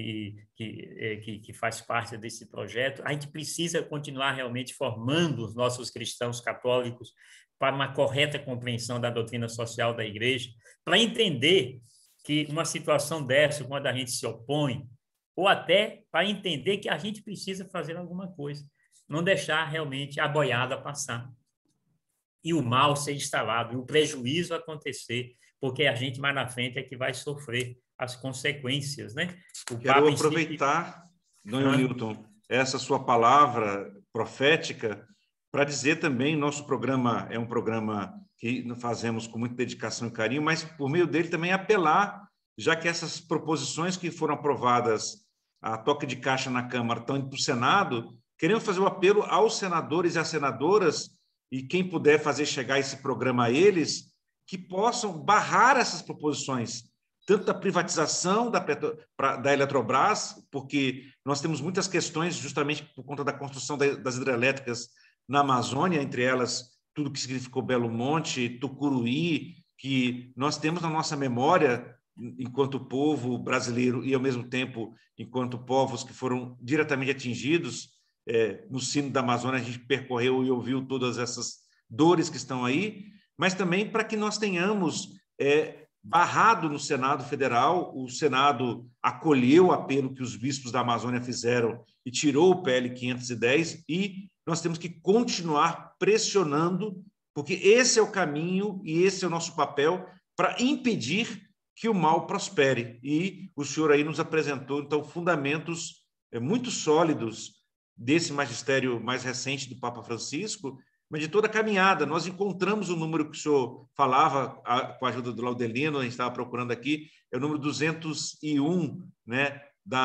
que faz parte desse projeto. A gente precisa continuar realmente formando os nossos cristãos católicos para uma correta compreensão da doutrina social da Igreja, para entender que uma situação dessa, quando a gente se opõe, ou até para entender que a gente precisa fazer alguma coisa, não deixar realmente a boiada passar e o mal ser instalado, e o prejuízo acontecer, porque a gente mais na frente é que vai sofrer as consequências, né? Quero aproveitar, Dom Newton, essa sua palavra profética para dizer também, nosso programa é um programa que fazemos com muita dedicação e carinho, mas por meio dele também apelar, já que essas proposições que foram aprovadas a toque de caixa na Câmara estão indo para o Senado, queremos fazer um apelo aos senadores e às senadoras, e quem puder fazer chegar esse programa a eles, que possam barrar essas proposições, tanto da privatização da Eletrobras, porque nós temos muitas questões justamente por conta da construção das hidrelétricas na Amazônia, entre elas tudo que significou Belo Monte, Tucuruí, que nós temos na nossa memória, enquanto povo brasileiro e, ao mesmo tempo, enquanto povos que foram diretamente atingidos. No sino da Amazônia, a gente percorreu e ouviu todas essas dores que estão aí, mas também para que nós tenhamos barrado no Senado Federal. O Senado acolheu o apelo que os bispos da Amazônia fizeram e tirou o PL 510, e nós temos que continuar pressionando, porque esse é o caminho e esse é o nosso papel para impedir que o mal prospere. E o senhor aí nos apresentou, então, fundamentos muito sólidos desse magistério mais recente do Papa Francisco, mas de toda a caminhada. Nós encontramos o número que o senhor falava, com a ajuda do Laudelino, a gente estava procurando aqui, é o número 201, né,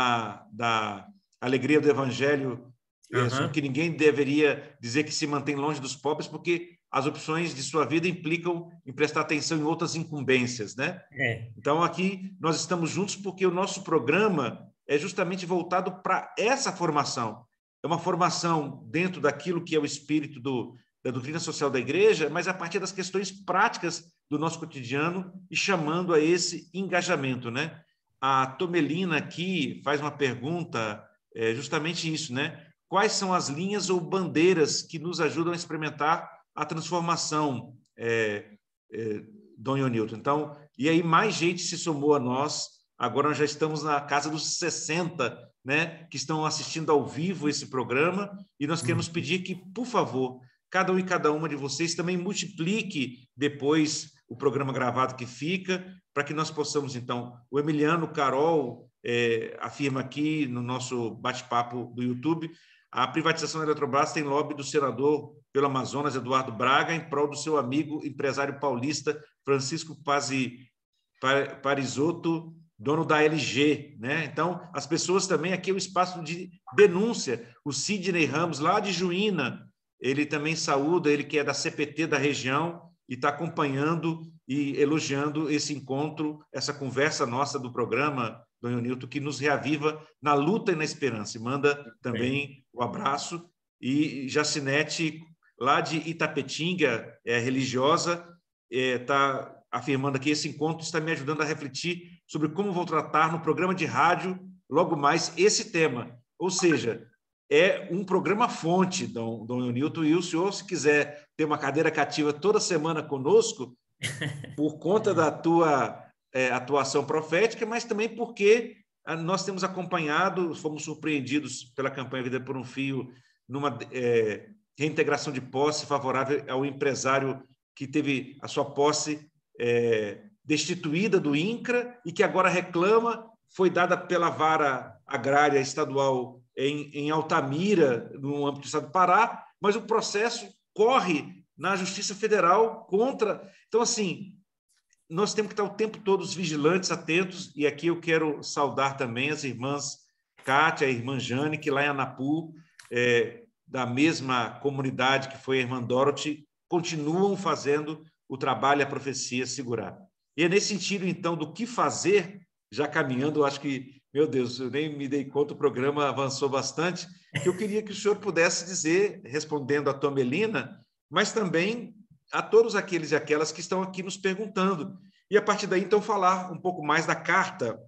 da alegria do Evangelho, sobre que ninguém deveria dizer que se mantém longe dos pobres, porque as opções de sua vida implicam em prestar atenção em outras incumbências, né? Então, aqui nós estamos juntos porque o nosso programa é justamente voltado para essa formação. É uma formação dentro daquilo que é o espírito da doutrina social da Igreja, mas a partir das questões práticas do nosso cotidiano e chamando a esse engajamento, né? A Tomelina aqui faz uma pergunta, justamente isso, né? Quais são as linhas ou bandeiras que nos ajudam a experimentar a transformação, Dom Ionilton? Então, e aí mais gente se somou a nós. Agora nós já estamos na casa dos 60, né, que estão assistindo ao vivo esse programa, e nós queremos pedir que, por favor, cada um e cada uma de vocês também multiplique depois o programa gravado que fica, para que nós possamos, então, o Emiliano Carol afirma aqui no nosso bate-papo do YouTube, a privatização da Eletrobras tem lobby do senador pelo Amazonas, Eduardo Braga, em prol do seu amigo empresário paulista Francisco Parisotto, dono da LG, né? Então, as pessoas também, aqui é o espaço de denúncia. O Sidney Ramos, lá de Juína, ele também saúda, ele que é da CPT da região, e está acompanhando e elogiando esse encontro, essa conversa nossa do programa, Dom Ionilton, que nos reaviva na luta e na esperança. E manda também o abraço. E Jacinete, lá de Itapetinga, religiosa, está afirmando aqui: esse encontro está me ajudando a refletir sobre como vou tratar no programa de rádio logo mais esse tema. Ou seja, é um programa fonte, Dom Ionilton, e o senhor, se quiser ter uma cadeira cativa toda semana conosco, por conta da tua atuação profética, mas também porque nós temos acompanhado, fomos surpreendidos pela campanha Vida por um Fio, numa reintegração de posse favorável ao empresário que teve a sua posse destituída do INCRA e que agora reclama, foi dada pela vara agrária estadual em Altamira, no âmbito do estado do Pará, mas o processo corre na Justiça Federal contra... Então, assim, nós temos que estar o tempo todo vigilantes, atentos, e aqui eu quero saudar também as irmãs Kátia e a irmã Jane, que lá em Anapu, da mesma comunidade que foi a irmã Dorothy, continuam fazendo o trabalho e a profecia segurar. E é nesse sentido, então, do que fazer, já caminhando, eu acho que, meu Deus, eu nem me dei conta, o programa avançou bastante, que eu queria que o senhor pudesse dizer, respondendo a Tomelina, mas também a todos aqueles e aquelas que estão aqui nos perguntando. E, a partir daí, então, falar um pouco mais da carta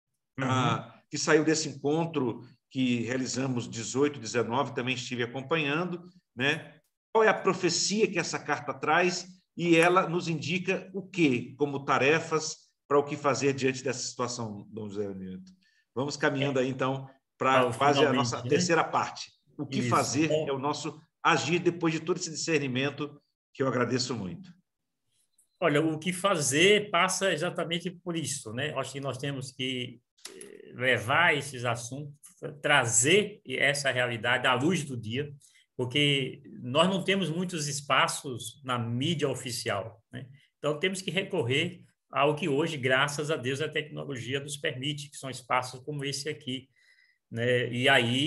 que saiu desse encontro que realizamos 18, 19, também estive acompanhando, né? Qual é a profecia que essa carta traz? E ela nos indica o quê como tarefas para o que fazer diante dessa situação, Dom José Ionilton. Vamos caminhando aí, então, para quase a nossa terceira parte. O que fazer é o nosso agir depois de todo esse discernimento, que eu agradeço muito. Olha, o que fazer passa exatamente por isso, né? Acho que nós temos que levar esses assuntos, trazer essa realidade à luz do dia, porque nós não temos muitos espaços na mídia oficial, né? Então, temos que recorrer ao que hoje, graças a Deus, a tecnologia nos permite, que são espaços como esse aqui, né? E aí,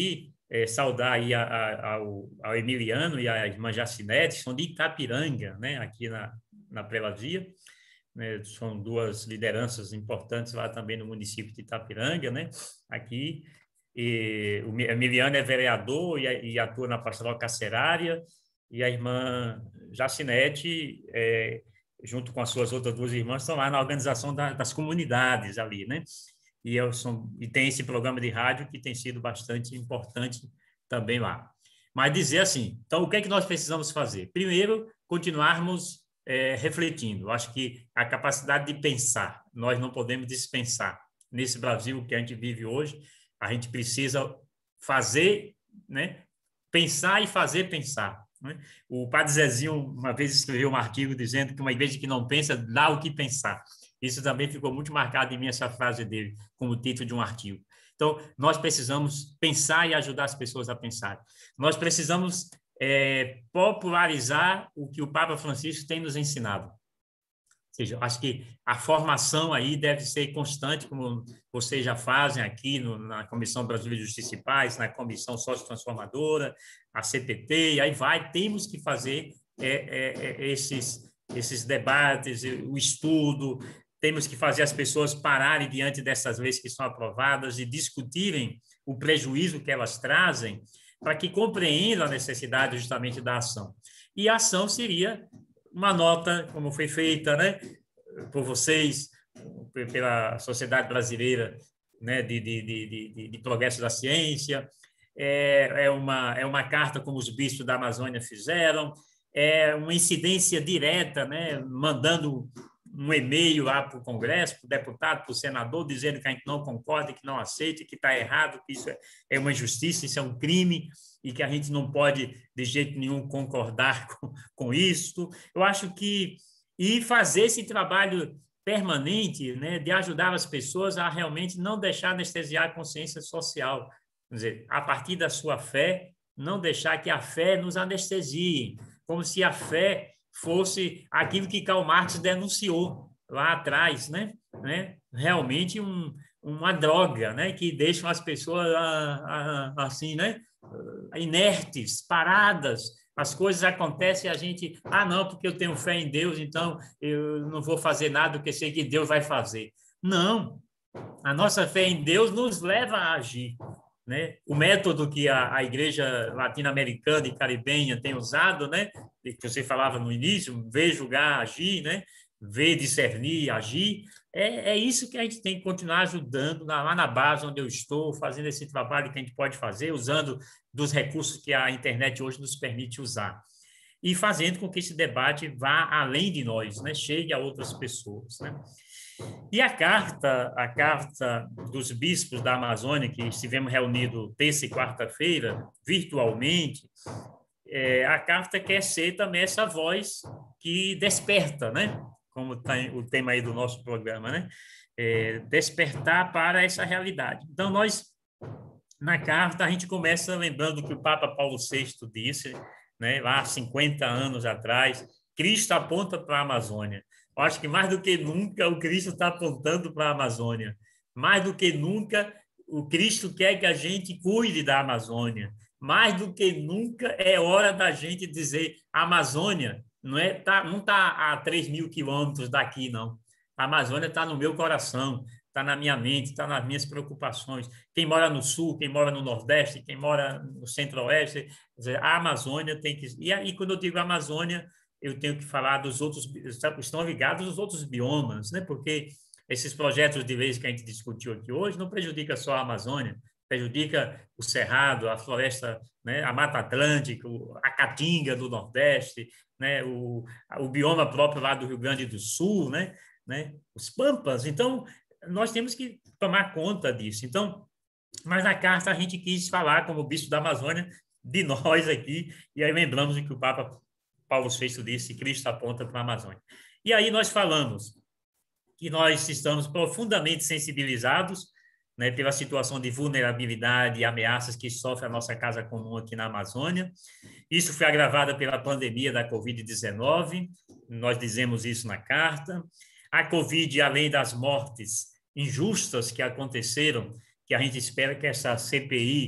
saudar aí ao Emiliano e à irmã Jacinete, são de Itapiranga, né? Aqui na Prelazia, né? São duas lideranças importantes lá também no município de Itapiranga, né? Aqui, e o Emiliano é vereador e atua na pastoral carcerária, e a irmã Jacinete, junto com as suas outras duas irmãs, estão lá na organização das comunidades ali, né? E tem esse programa de rádio que tem sido bastante importante também lá. Mas dizer assim, então, o que é que nós precisamos fazer? Primeiro, continuarmos refletindo. Eu acho que a capacidade de pensar, nós não podemos dispensar. Nesse Brasil que a gente vive hoje, a gente precisa fazer, né? Pensar e fazer pensar. Né? O Padre Zezinho uma vez escreveu um artigo dizendo que uma igreja que não pensa dá o que pensar. Isso também ficou muito marcado em mim, essa frase dele, como título de um artigo. Então, nós precisamos pensar e ajudar as pessoas a pensar. Nós precisamos popularizar o que o Papa Francisco tem nos ensinado. Ou seja, acho que a formação aí deve ser constante, como vocês já fazem aqui na Comissão Brasileira de Justiça e Paz, na Comissão Sócio-Transformadora, a CPT, e aí vai, temos que fazer esses debates, o estudo, temos que fazer as pessoas pararem diante dessas leis que são aprovadas e discutirem o prejuízo que elas trazem, para que compreendam a necessidade justamente da ação. E a ação seria uma nota, como foi feita, né, por vocês, pela Sociedade Brasileira, né, de Progresso da Ciência, é uma carta como os bispos da Amazônia fizeram, é uma incidência direta, né, mandando um e-mail lá para o Congresso, para o deputado, para o senador, dizendo que a gente não concorda, que não aceita, que está errado, que isso é uma injustiça, isso é um crime e que a gente não pode, de jeito nenhum, concordar com isso. Eu acho que... E fazer esse trabalho permanente, né, de ajudar as pessoas a realmente não deixar anestesiar a consciência social. Quer dizer, a partir da sua fé, não deixar que a fé nos anestesie, como se a fé fosse aquilo que Karl Marx denunciou lá atrás, né? Realmente uma droga, né? Que deixa as pessoas assim, né? Inertes, paradas. As coisas acontecem e a gente, não, porque eu tenho fé em Deus, então eu não vou fazer nada porque sei que Deus vai fazer. Não, a nossa fé em Deus nos leva a agir. Né? O método que a igreja latino-americana e caribenha tem usado, né? Que você falava no início, ver, julgar, agir, né? Ver, discernir, agir, é isso que a gente tem que continuar ajudando lá na base onde eu estou, fazendo esse trabalho que a gente pode fazer, usando dos recursos que a internet hoje nos permite usar. E fazendo com que esse debate vá além de nós, né? Chegue a outras pessoas, né? E a carta dos bispos da Amazônia, que estivemos reunidos terça e quarta-feira, virtualmente, a carta quer ser também essa voz que desperta, né? Como está o tema aí do nosso programa, né? Despertar para essa realidade. Então, na carta, a gente começa lembrando que o Papa Paulo VI disse, né, lá há 50 anos atrás, Cristo aponta para a Amazônia. Eu acho que mais do que nunca o Cristo está apontando para a Amazônia. Mais do que nunca o Cristo quer que a gente cuide da Amazônia. Mais do que nunca é hora da gente dizer a Amazônia não está a 3.000 quilômetros daqui, não. A Amazônia está no meu coração, está na minha mente, está nas minhas preocupações. Quem mora no Sul, quem mora no Nordeste, quem mora no Centro-Oeste, a Amazônia tem que... E aí, quando eu digo Amazônia, eu tenho que falar dos outros, estão ligados aos outros biomas, né? Porque esses projetos de leis que a gente discutiu aqui hoje não prejudica só a Amazônia, prejudica o Cerrado, a floresta, né? A Mata Atlântica, a Caatinga do Nordeste, né? O bioma próprio lá do Rio Grande do Sul, né? Os Pampas. Então, nós temos que tomar conta disso. Então, mas na carta a gente quis falar, como bispo da Amazônia, de nós aqui, e aí lembramos o que o Papa Paulo VI disse, Cristo aponta para a Amazônia. E aí nós falamos que nós estamos profundamente sensibilizados, né, pela situação de vulnerabilidade e ameaças que sofre a nossa casa comum aqui na Amazônia. Isso foi agravado pela pandemia da Covid-19, nós dizemos isso na carta. A Covid, além das mortes injustas que aconteceram, que a gente espera que essa CPI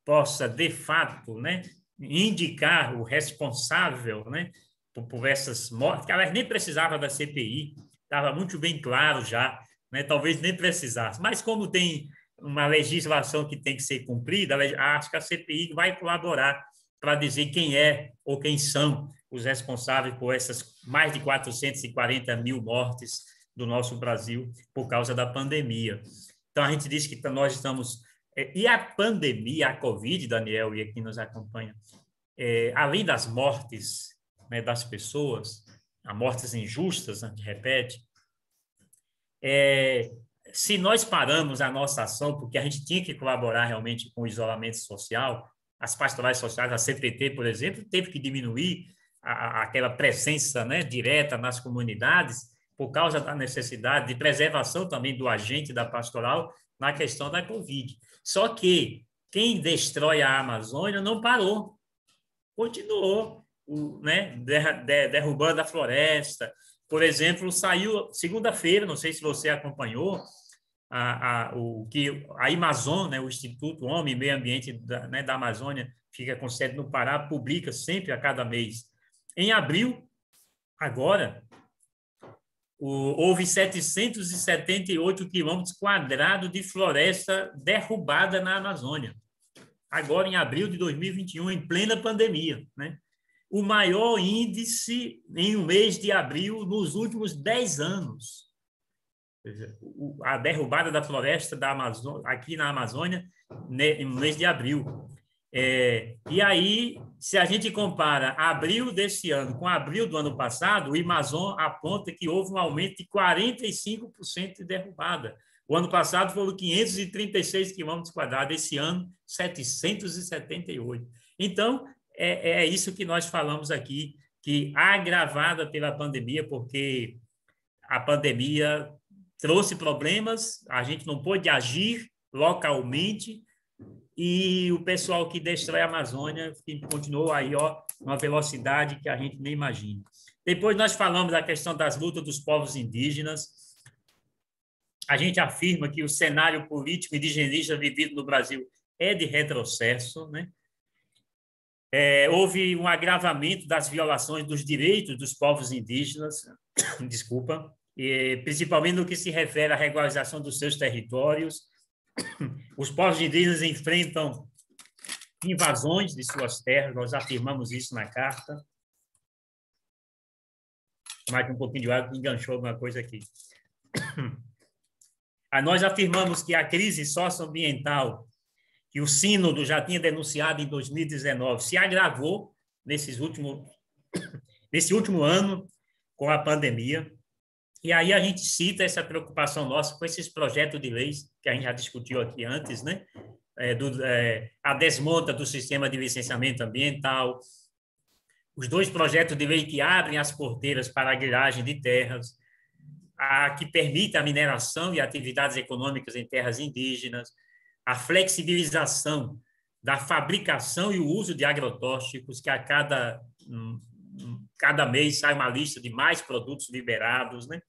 possa, de fato, né, indicar o responsável, né, por essas mortes, que elas nem precisavam da CPI, estava muito bem claro já, né, talvez nem precisasse. Mas como tem uma legislação que tem que ser cumprida, acho que a CPI vai colaborar para dizer quem é ou quem são os responsáveis por essas mais de 440 mil mortes do nosso Brasil por causa da pandemia. Então, a gente diz que nós estamos... E a pandemia, a Covid, Daniel, e quem nos acompanha, além das mortes, né, das pessoas, as mortes injustas, a gente repete, se nós paramos a nossa ação, porque a gente tinha que colaborar realmente com o isolamento social, as pastorais sociais, a CPT, por exemplo, teve que diminuir aquela presença, né, direta nas comunidades, por causa da necessidade de preservação também do agente da pastoral na questão da Covid. Só que quem destrói a Amazônia não parou, continuou, né, derrubando a floresta. Por exemplo, saiu segunda-feira, não sei se você acompanhou, a Amazon, né, o Instituto Homem e Meio Ambiente da Amazônia, fica com sede no Pará, publica sempre a cada mês. Em abril, agora, houve 778 quilômetros quadrados de floresta derrubada na Amazônia. Agora, em abril de 2021, em plena pandemia, né? O maior índice em um mês de abril nos últimos 10 anos. A derrubada da floresta da Amazônia, aqui na Amazônia, no mês de abril. E aí, se a gente compara abril desse ano com abril do ano passado, o Amazon aponta que houve um aumento de 45% de derrubada. O ano passado foram 536 quilômetros quadrados, esse ano, 778. Então, é isso que nós falamos aqui, que agravada pela pandemia, porque a pandemia trouxe problemas, a gente não pôde agir localmente, e o pessoal que destrói a Amazônia continuou aí, ó, uma velocidade que a gente nem imagina. Depois nós falamos da questão das lutas dos povos indígenas. A gente afirma que o cenário político indigenista vivido no Brasil é de retrocesso, né? Houve um agravamento das violações dos direitos dos povos indígenas, desculpa, principalmente no que se refere à regularização dos seus territórios. Os povos indígenas enfrentam invasões de suas terras, nós afirmamos isso na carta. Mais um pouquinho de água que enganchou alguma coisa aqui. Nós afirmamos que a crise socioambiental, que o Sínodo já tinha denunciado em 2019, se agravou nesse último ano com a pandemia. E aí a gente cita essa preocupação nossa com esses projetos de leis que a gente já discutiu aqui antes, né? A desmonta do sistema de licenciamento ambiental, os 2 projetos de lei que abrem as porteiras para a grilagem de terras, a que permite a mineração e atividades econômicas em terras indígenas, a flexibilização da fabricação e o uso de agrotóxicos, que a cada mês sai uma lista de mais produtos liberados, né?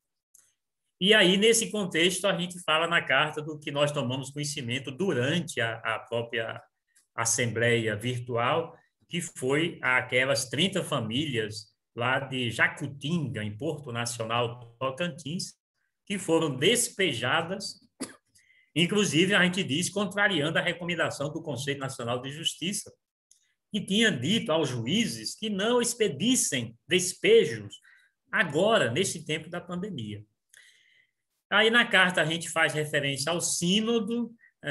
E aí, nesse contexto, a gente fala na carta do que nós tomamos conhecimento durante a própria Assembleia Virtual, que foi aquelas 30 famílias lá de Jacutinga, em Porto Nacional, Tocantins, que foram despejadas, inclusive, a gente diz, contrariando a recomendação do Conselho Nacional de Justiça, que tinha dito aos juízes que não expedissem despejos agora, nesse tempo da pandemia. Aí, na carta, a gente faz referência ao Sínodo.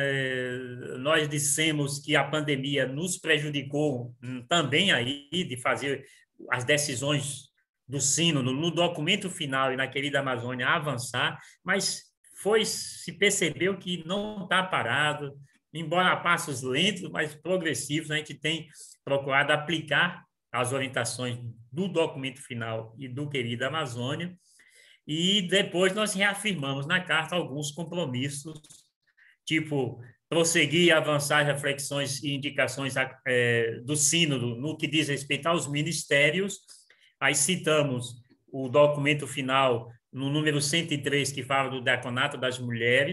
Nós dissemos que a pandemia nos prejudicou também aí de fazer as decisões do Sínodo no documento final e na querida Amazônia avançar, mas se percebeu que não está parado, embora a passos lentos, mas progressivos, a gente tem procurado aplicar as orientações do documento final e do querida Amazônia. E depois nós reafirmamos na carta alguns compromissos, tipo prosseguir e avançar as reflexões e indicações do Sínodo no que diz respeito aos ministérios. Aí citamos o documento final no número 103, que fala do diaconato das mulheres,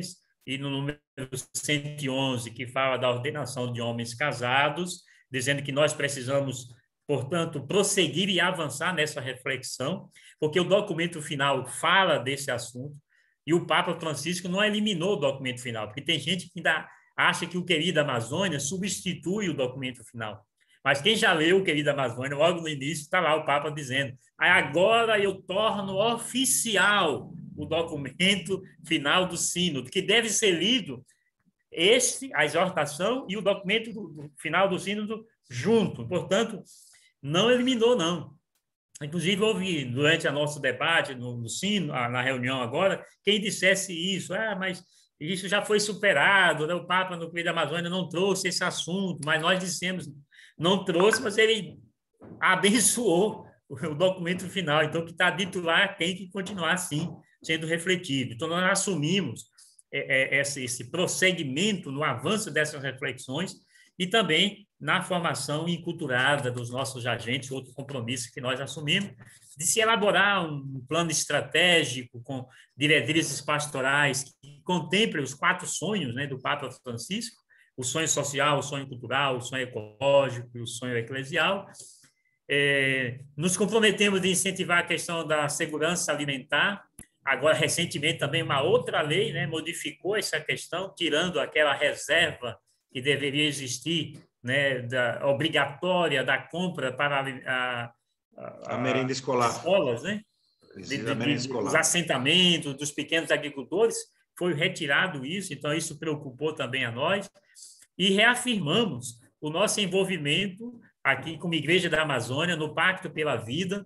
e no número 111, que fala da ordenação de homens casados, dizendo que nós precisamos, portanto, prosseguir e avançar nessa reflexão, porque o documento final fala desse assunto, e o Papa Francisco não eliminou o documento final, porque tem gente que ainda acha que o Querida Amazônia substitui o documento final. Mas quem já leu o Querida Amazônia, logo no início, está lá o Papa dizendo: agora eu torno oficial o documento final do Sínodo, que deve ser lido a exortação e o documento final do Sínodo junto. Portanto, não eliminou, não. Inclusive, houve, durante o nosso debate no Sínodo, na reunião agora, quem dissesse isso, mas isso já foi superado, né? O Papa, no Querida Amazônia, não trouxe esse assunto, mas nós dissemos, não trouxe, mas ele abençoou o documento final. Então, o que está dito lá tem que continuar, sim, sendo refletido. Então, nós assumimos esse prosseguimento no avanço dessas reflexões e também na formação enculturada dos nossos agentes, outro compromisso que nós assumimos, de se elaborar um plano estratégico com diretrizes pastorais que contemplem os 4 sonhos, né, do Papa Francisco: o sonho social, o sonho cultural, o sonho ecológico e o sonho eclesial. Nos comprometemos de incentivar a questão da segurança alimentar. Agora, recentemente, também uma outra lei, né, modificou essa questão, tirando aquela reserva que deveria existir, né, obrigatória da compra para A merenda escolar. as escolas, né, A merenda escolar. dos assentamentos, dos pequenos agricultores. Foi retirado isso, então isso preocupou também a nós. E reafirmamos o nosso envolvimento aqui como Igreja da Amazônia no Pacto pela Vida,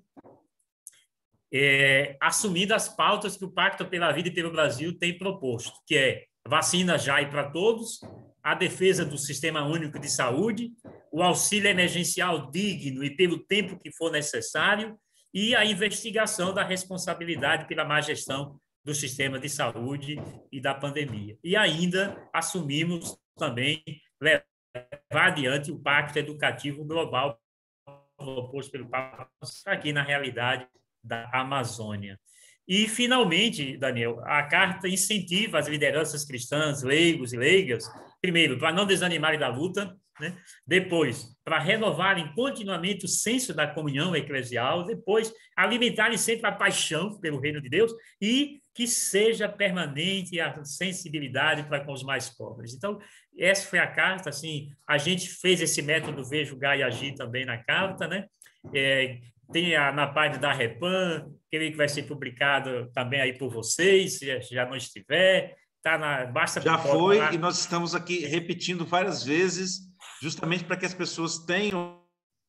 assumindo as pautas que o Pacto pela Vida e pelo Brasil tem proposto, que é vacina já e para todos, a defesa do Sistema Único de Saúde, o auxílio emergencial digno e pelo tempo que for necessário, e a investigação da responsabilidade pela má gestão do sistema de saúde e da pandemia. E ainda assumimos também levar adiante o Pacto Educativo Global proposto pelo Papa aqui na realidade da Amazônia. E, finalmente, Daniel, a carta incentiva as lideranças cristãs, leigos e leigas, primeiro, para não desanimarem da luta, né? Depois, para renovarem continuamente o senso da comunhão eclesial, depois, alimentarem sempre a paixão pelo reino de Deus e que seja permanente a sensibilidade para com os mais pobres. Então, essa foi a carta, assim, a gente fez esse método Ver, Julgar e Agir também na carta, né? Tem na página da Repam, creio que vai ser publicado também aí por vocês, se já não estiver. Basta já foi, e nós estamos aqui repetindo várias vezes, justamente para que as pessoas tenham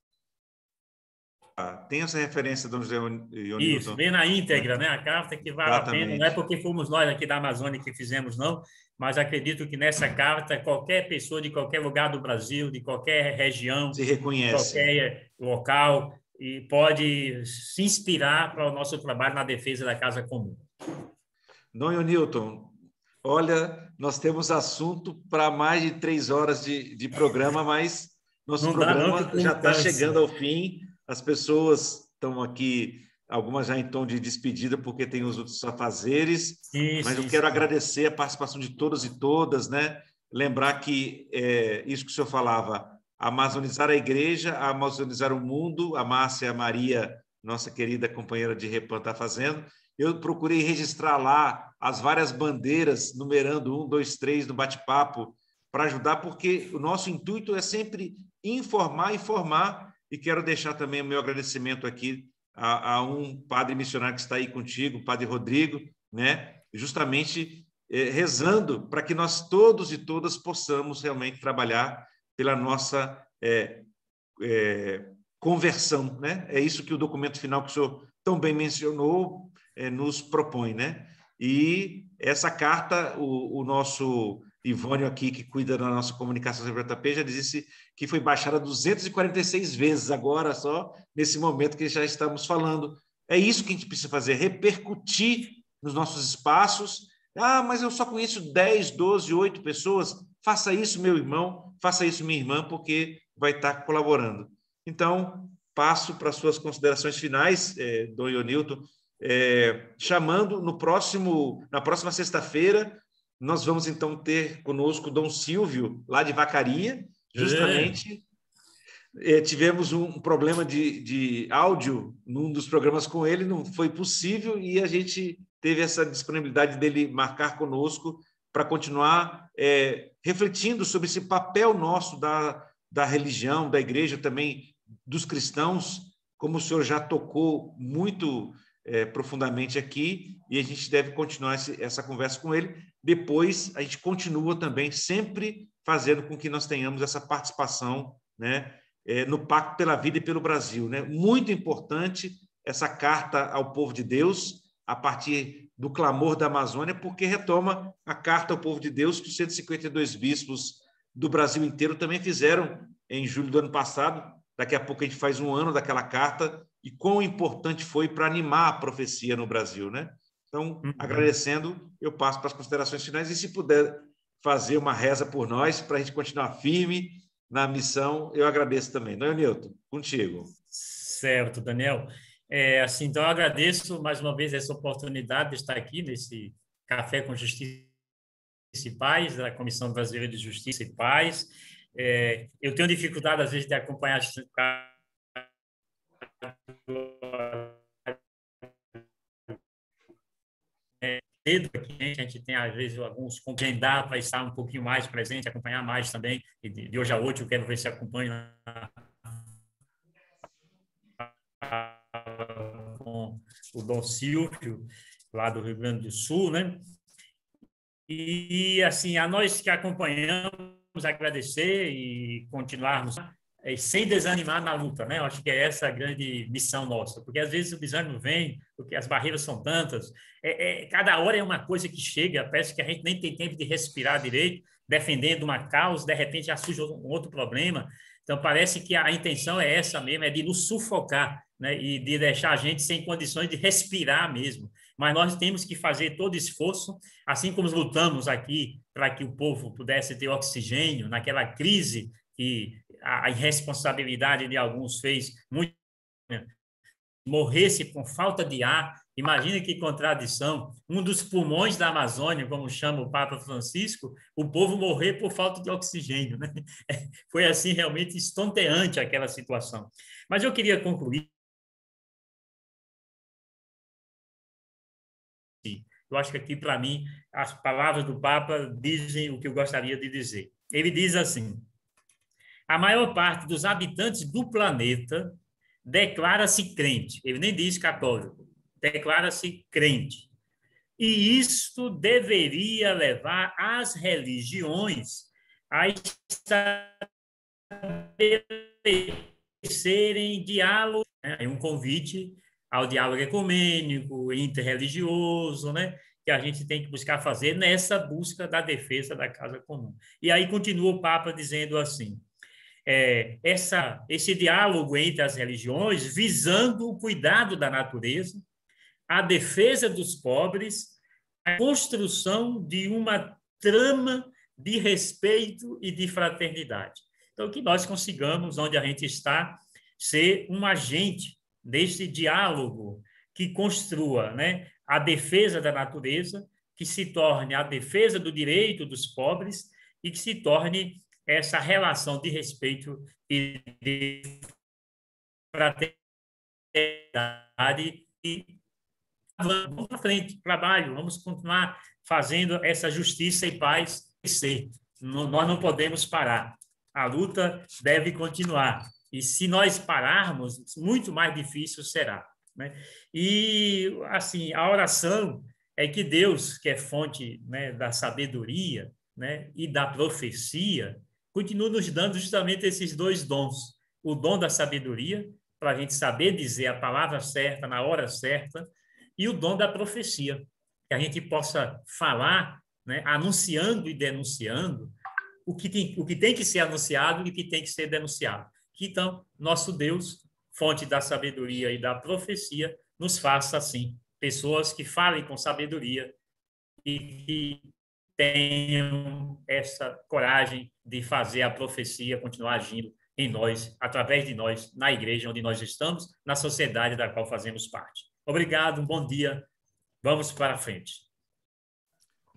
essa referência, Dom José Ionilton. Isso, vem na íntegra, né? A carta que vale Exatamente. A pena, não é porque fomos nós aqui da Amazônia que fizemos, não, mas acredito que nessa carta qualquer pessoa de qualquer lugar do Brasil, de qualquer região, se reconhece, de qualquer local, e pode se inspirar para o nosso trabalho na defesa da casa comum. Dom Ionilton, olha, nós temos assunto para mais de 3 horas de programa, mas nosso programa já está chegando ao fim. As pessoas estão aqui, algumas já em tom de despedida, porque tem os outros afazeres, mas eu quero agradecer a participação de todos e todas, né? Lembrar que isso que o senhor falava, amazonizar a igreja, amazonizar o mundo, a Márcia, a Maria, nossa querida companheira de Repam, está fazendo. Eu procurei registrar lá as várias bandeiras, numerando 1, 2, 3 no bate-papo, para ajudar, porque o nosso intuito é sempre informar e formar. E quero deixar também o meu agradecimento aqui a um padre missionário que está aí contigo, o padre Rodrigo, né? Justamente rezando para que nós todos e todas possamos realmente trabalhar pela nossa conversão, né? É isso que o documento final que o senhor tão bem mencionou nos propõe, né? E essa carta, o nosso Ivônio aqui, que cuida da nossa comunicação sobre a JP, já disse que foi baixada 246 vezes agora, só nesse momento que já estamos falando. É isso que a gente precisa fazer, repercutir nos nossos espaços. Mas eu só conheço 10, 12, 8 pessoas. Faça isso, meu irmão, faça isso, minha irmã, porque vai estar colaborando. Então, passo para as suas considerações finais, Dom Ionilton, chamando na próxima sexta-feira nós vamos então ter conosco Dom Silvio, lá de Vacaria, justamente. Tivemos um problema de áudio num dos programas com ele, não foi possível, e a gente teve essa disponibilidade dele marcar conosco para continuar refletindo sobre esse papel nosso da religião, da igreja, também dos cristãos, como o senhor já tocou muito profundamente aqui, e a gente deve continuar essa conversa com ele. Depois, a gente continua também sempre fazendo com que nós tenhamos essa participação, né, no Pacto pela Vida e pelo Brasil, né? Muito importante essa carta ao povo de Deus, a partir do clamor da Amazônia, porque retoma a carta ao povo de Deus que os 152 bispos do Brasil inteiro também fizeram em julho do ano passado. Daqui a pouco a gente faz um ano daquela carta, e quão importante foi para animar a profecia no Brasil, né? Então, agradecendo, eu passo para as considerações finais, e se puder fazer uma reza por nós, para a gente continuar firme na missão, eu agradeço também. Não é, Nilton? Contigo. Certo, Daniel. Assim, então, eu agradeço mais uma vez essa oportunidade de estar aqui nesse Café com Justiça e Paz, da Comissão Brasileira de Justiça e Paz. Eu tenho dificuldade, às vezes, de acompanhar cedo aqui, a gente tem, às vezes, alguns compreender para estar um pouquinho mais presente, acompanhar mais também. E de hoje a hoje, eu quero ver se acompanho com o Dom Silvio, lá do Rio Grande do Sul, né? E, assim, a nós que acompanhamos, agradecer e continuarmos sem desanimar na luta, né? Eu acho que é essa a grande missão nossa, porque às vezes o desânimo vem, porque as barreiras são tantas, cada hora é uma coisa que chega, parece que a gente nem tem tempo de respirar direito, defendendo uma causa, de repente já surge um outro problema. Então, parece que a intenção é essa mesmo, é de nos sufocar, né? E de deixar a gente sem condições de respirar mesmo. Mas nós temos que fazer todo esforço, assim como lutamos aqui para que o povo pudesse ter oxigênio naquela crise que a irresponsabilidade de alguns fez muito, né? Morresse com falta de ar. Imagine que contradição. Um dos pulmões da Amazônia, como chama o Papa Francisco, o povo morrer por falta de oxigênio, né? Foi assim realmente estonteante aquela situação. Mas eu queria concluir. Eu acho que aqui, para mim, as palavras do Papa dizem o que eu gostaria de dizer. Ele diz assim: a maior parte dos habitantes do planeta declara-se crente. Ele nem diz católico, declara-se crente. E isto deveria levar as religiões a estabelecerem diálogo, né? Um convite ao diálogo ecumênico, interreligioso, né? Que a gente tem que buscar fazer nessa busca da defesa da casa comum. E aí continua o Papa dizendo assim: esse diálogo entre as religiões visando o cuidado da natureza, a defesa dos pobres, a construção de uma trama de respeito e de fraternidade. Então, que nós consigamos, onde a gente está, ser um agente desse diálogo que construa, né, a defesa da natureza, que se torne a defesa do direito dos pobres e que se torne essa relação de respeito e de fraternidade. E vamos para frente, trabalho, vamos continuar fazendo essa justiça e paz crescer. Nós não podemos parar. A luta deve continuar. E se nós pararmos, muito mais difícil será, né? E, assim, a oração é que Deus, que é fonte, né, da sabedoria, né, e da profecia, continua nos dando justamente esses dois dons. O dom da sabedoria, para a gente saber dizer a palavra certa, na hora certa, e o dom da profecia, que a gente possa falar, né, anunciando e denunciando o que tem que ser anunciado e o que tem que ser denunciado. Que, então, nosso Deus, fonte da sabedoria e da profecia, nos faça, assim, pessoas que falem com sabedoria e que tenham essa coragem de fazer a profecia continuar agindo em nós, através de nós, na igreja onde nós estamos, na sociedade da qual fazemos parte. Obrigado, um bom dia. Vamos para frente.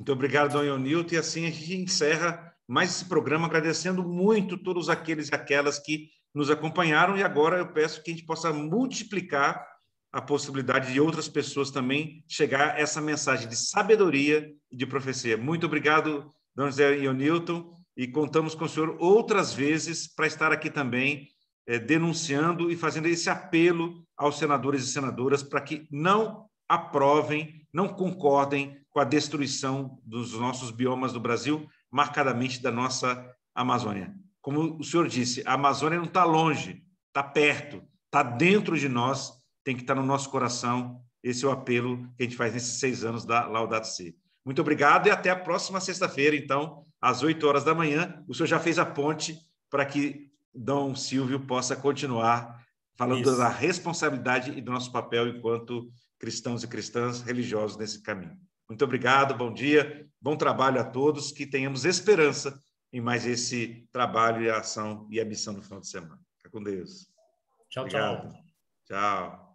Muito obrigado, Dom Ionilton, e assim a gente encerra mais esse programa, agradecendo muito todos aqueles e aquelas que nos acompanharam, e agora eu peço que a gente possa multiplicar a possibilidade de outras pessoas também chegar a essa mensagem de sabedoria e de profecia. Muito obrigado, Dom José Ionilton, e contamos com o senhor outras vezes para estar aqui também denunciando e fazendo esse apelo aos senadores e senadoras para que não aprovem, não concordem com a destruição dos nossos biomas do Brasil, marcadamente da nossa Amazônia. Como o senhor disse, a Amazônia não está longe, está perto, está dentro de nós, tem que estar no nosso coração. Esse é o apelo que a gente faz nesses 6 anos da Laudato Si. Muito obrigado e até a próxima sexta-feira, então, às 8 horas da manhã. O senhor já fez a ponte para que Dom Silvio possa continuar falando da responsabilidade e do nosso papel enquanto cristãos e cristãs religiosos nesse caminho. Muito obrigado, bom dia, bom trabalho a todos, que tenhamos esperança em mais esse trabalho e a ação e a missão no final de semana. Fica com Deus. Tchau, Obrigado. tchau. Tchau.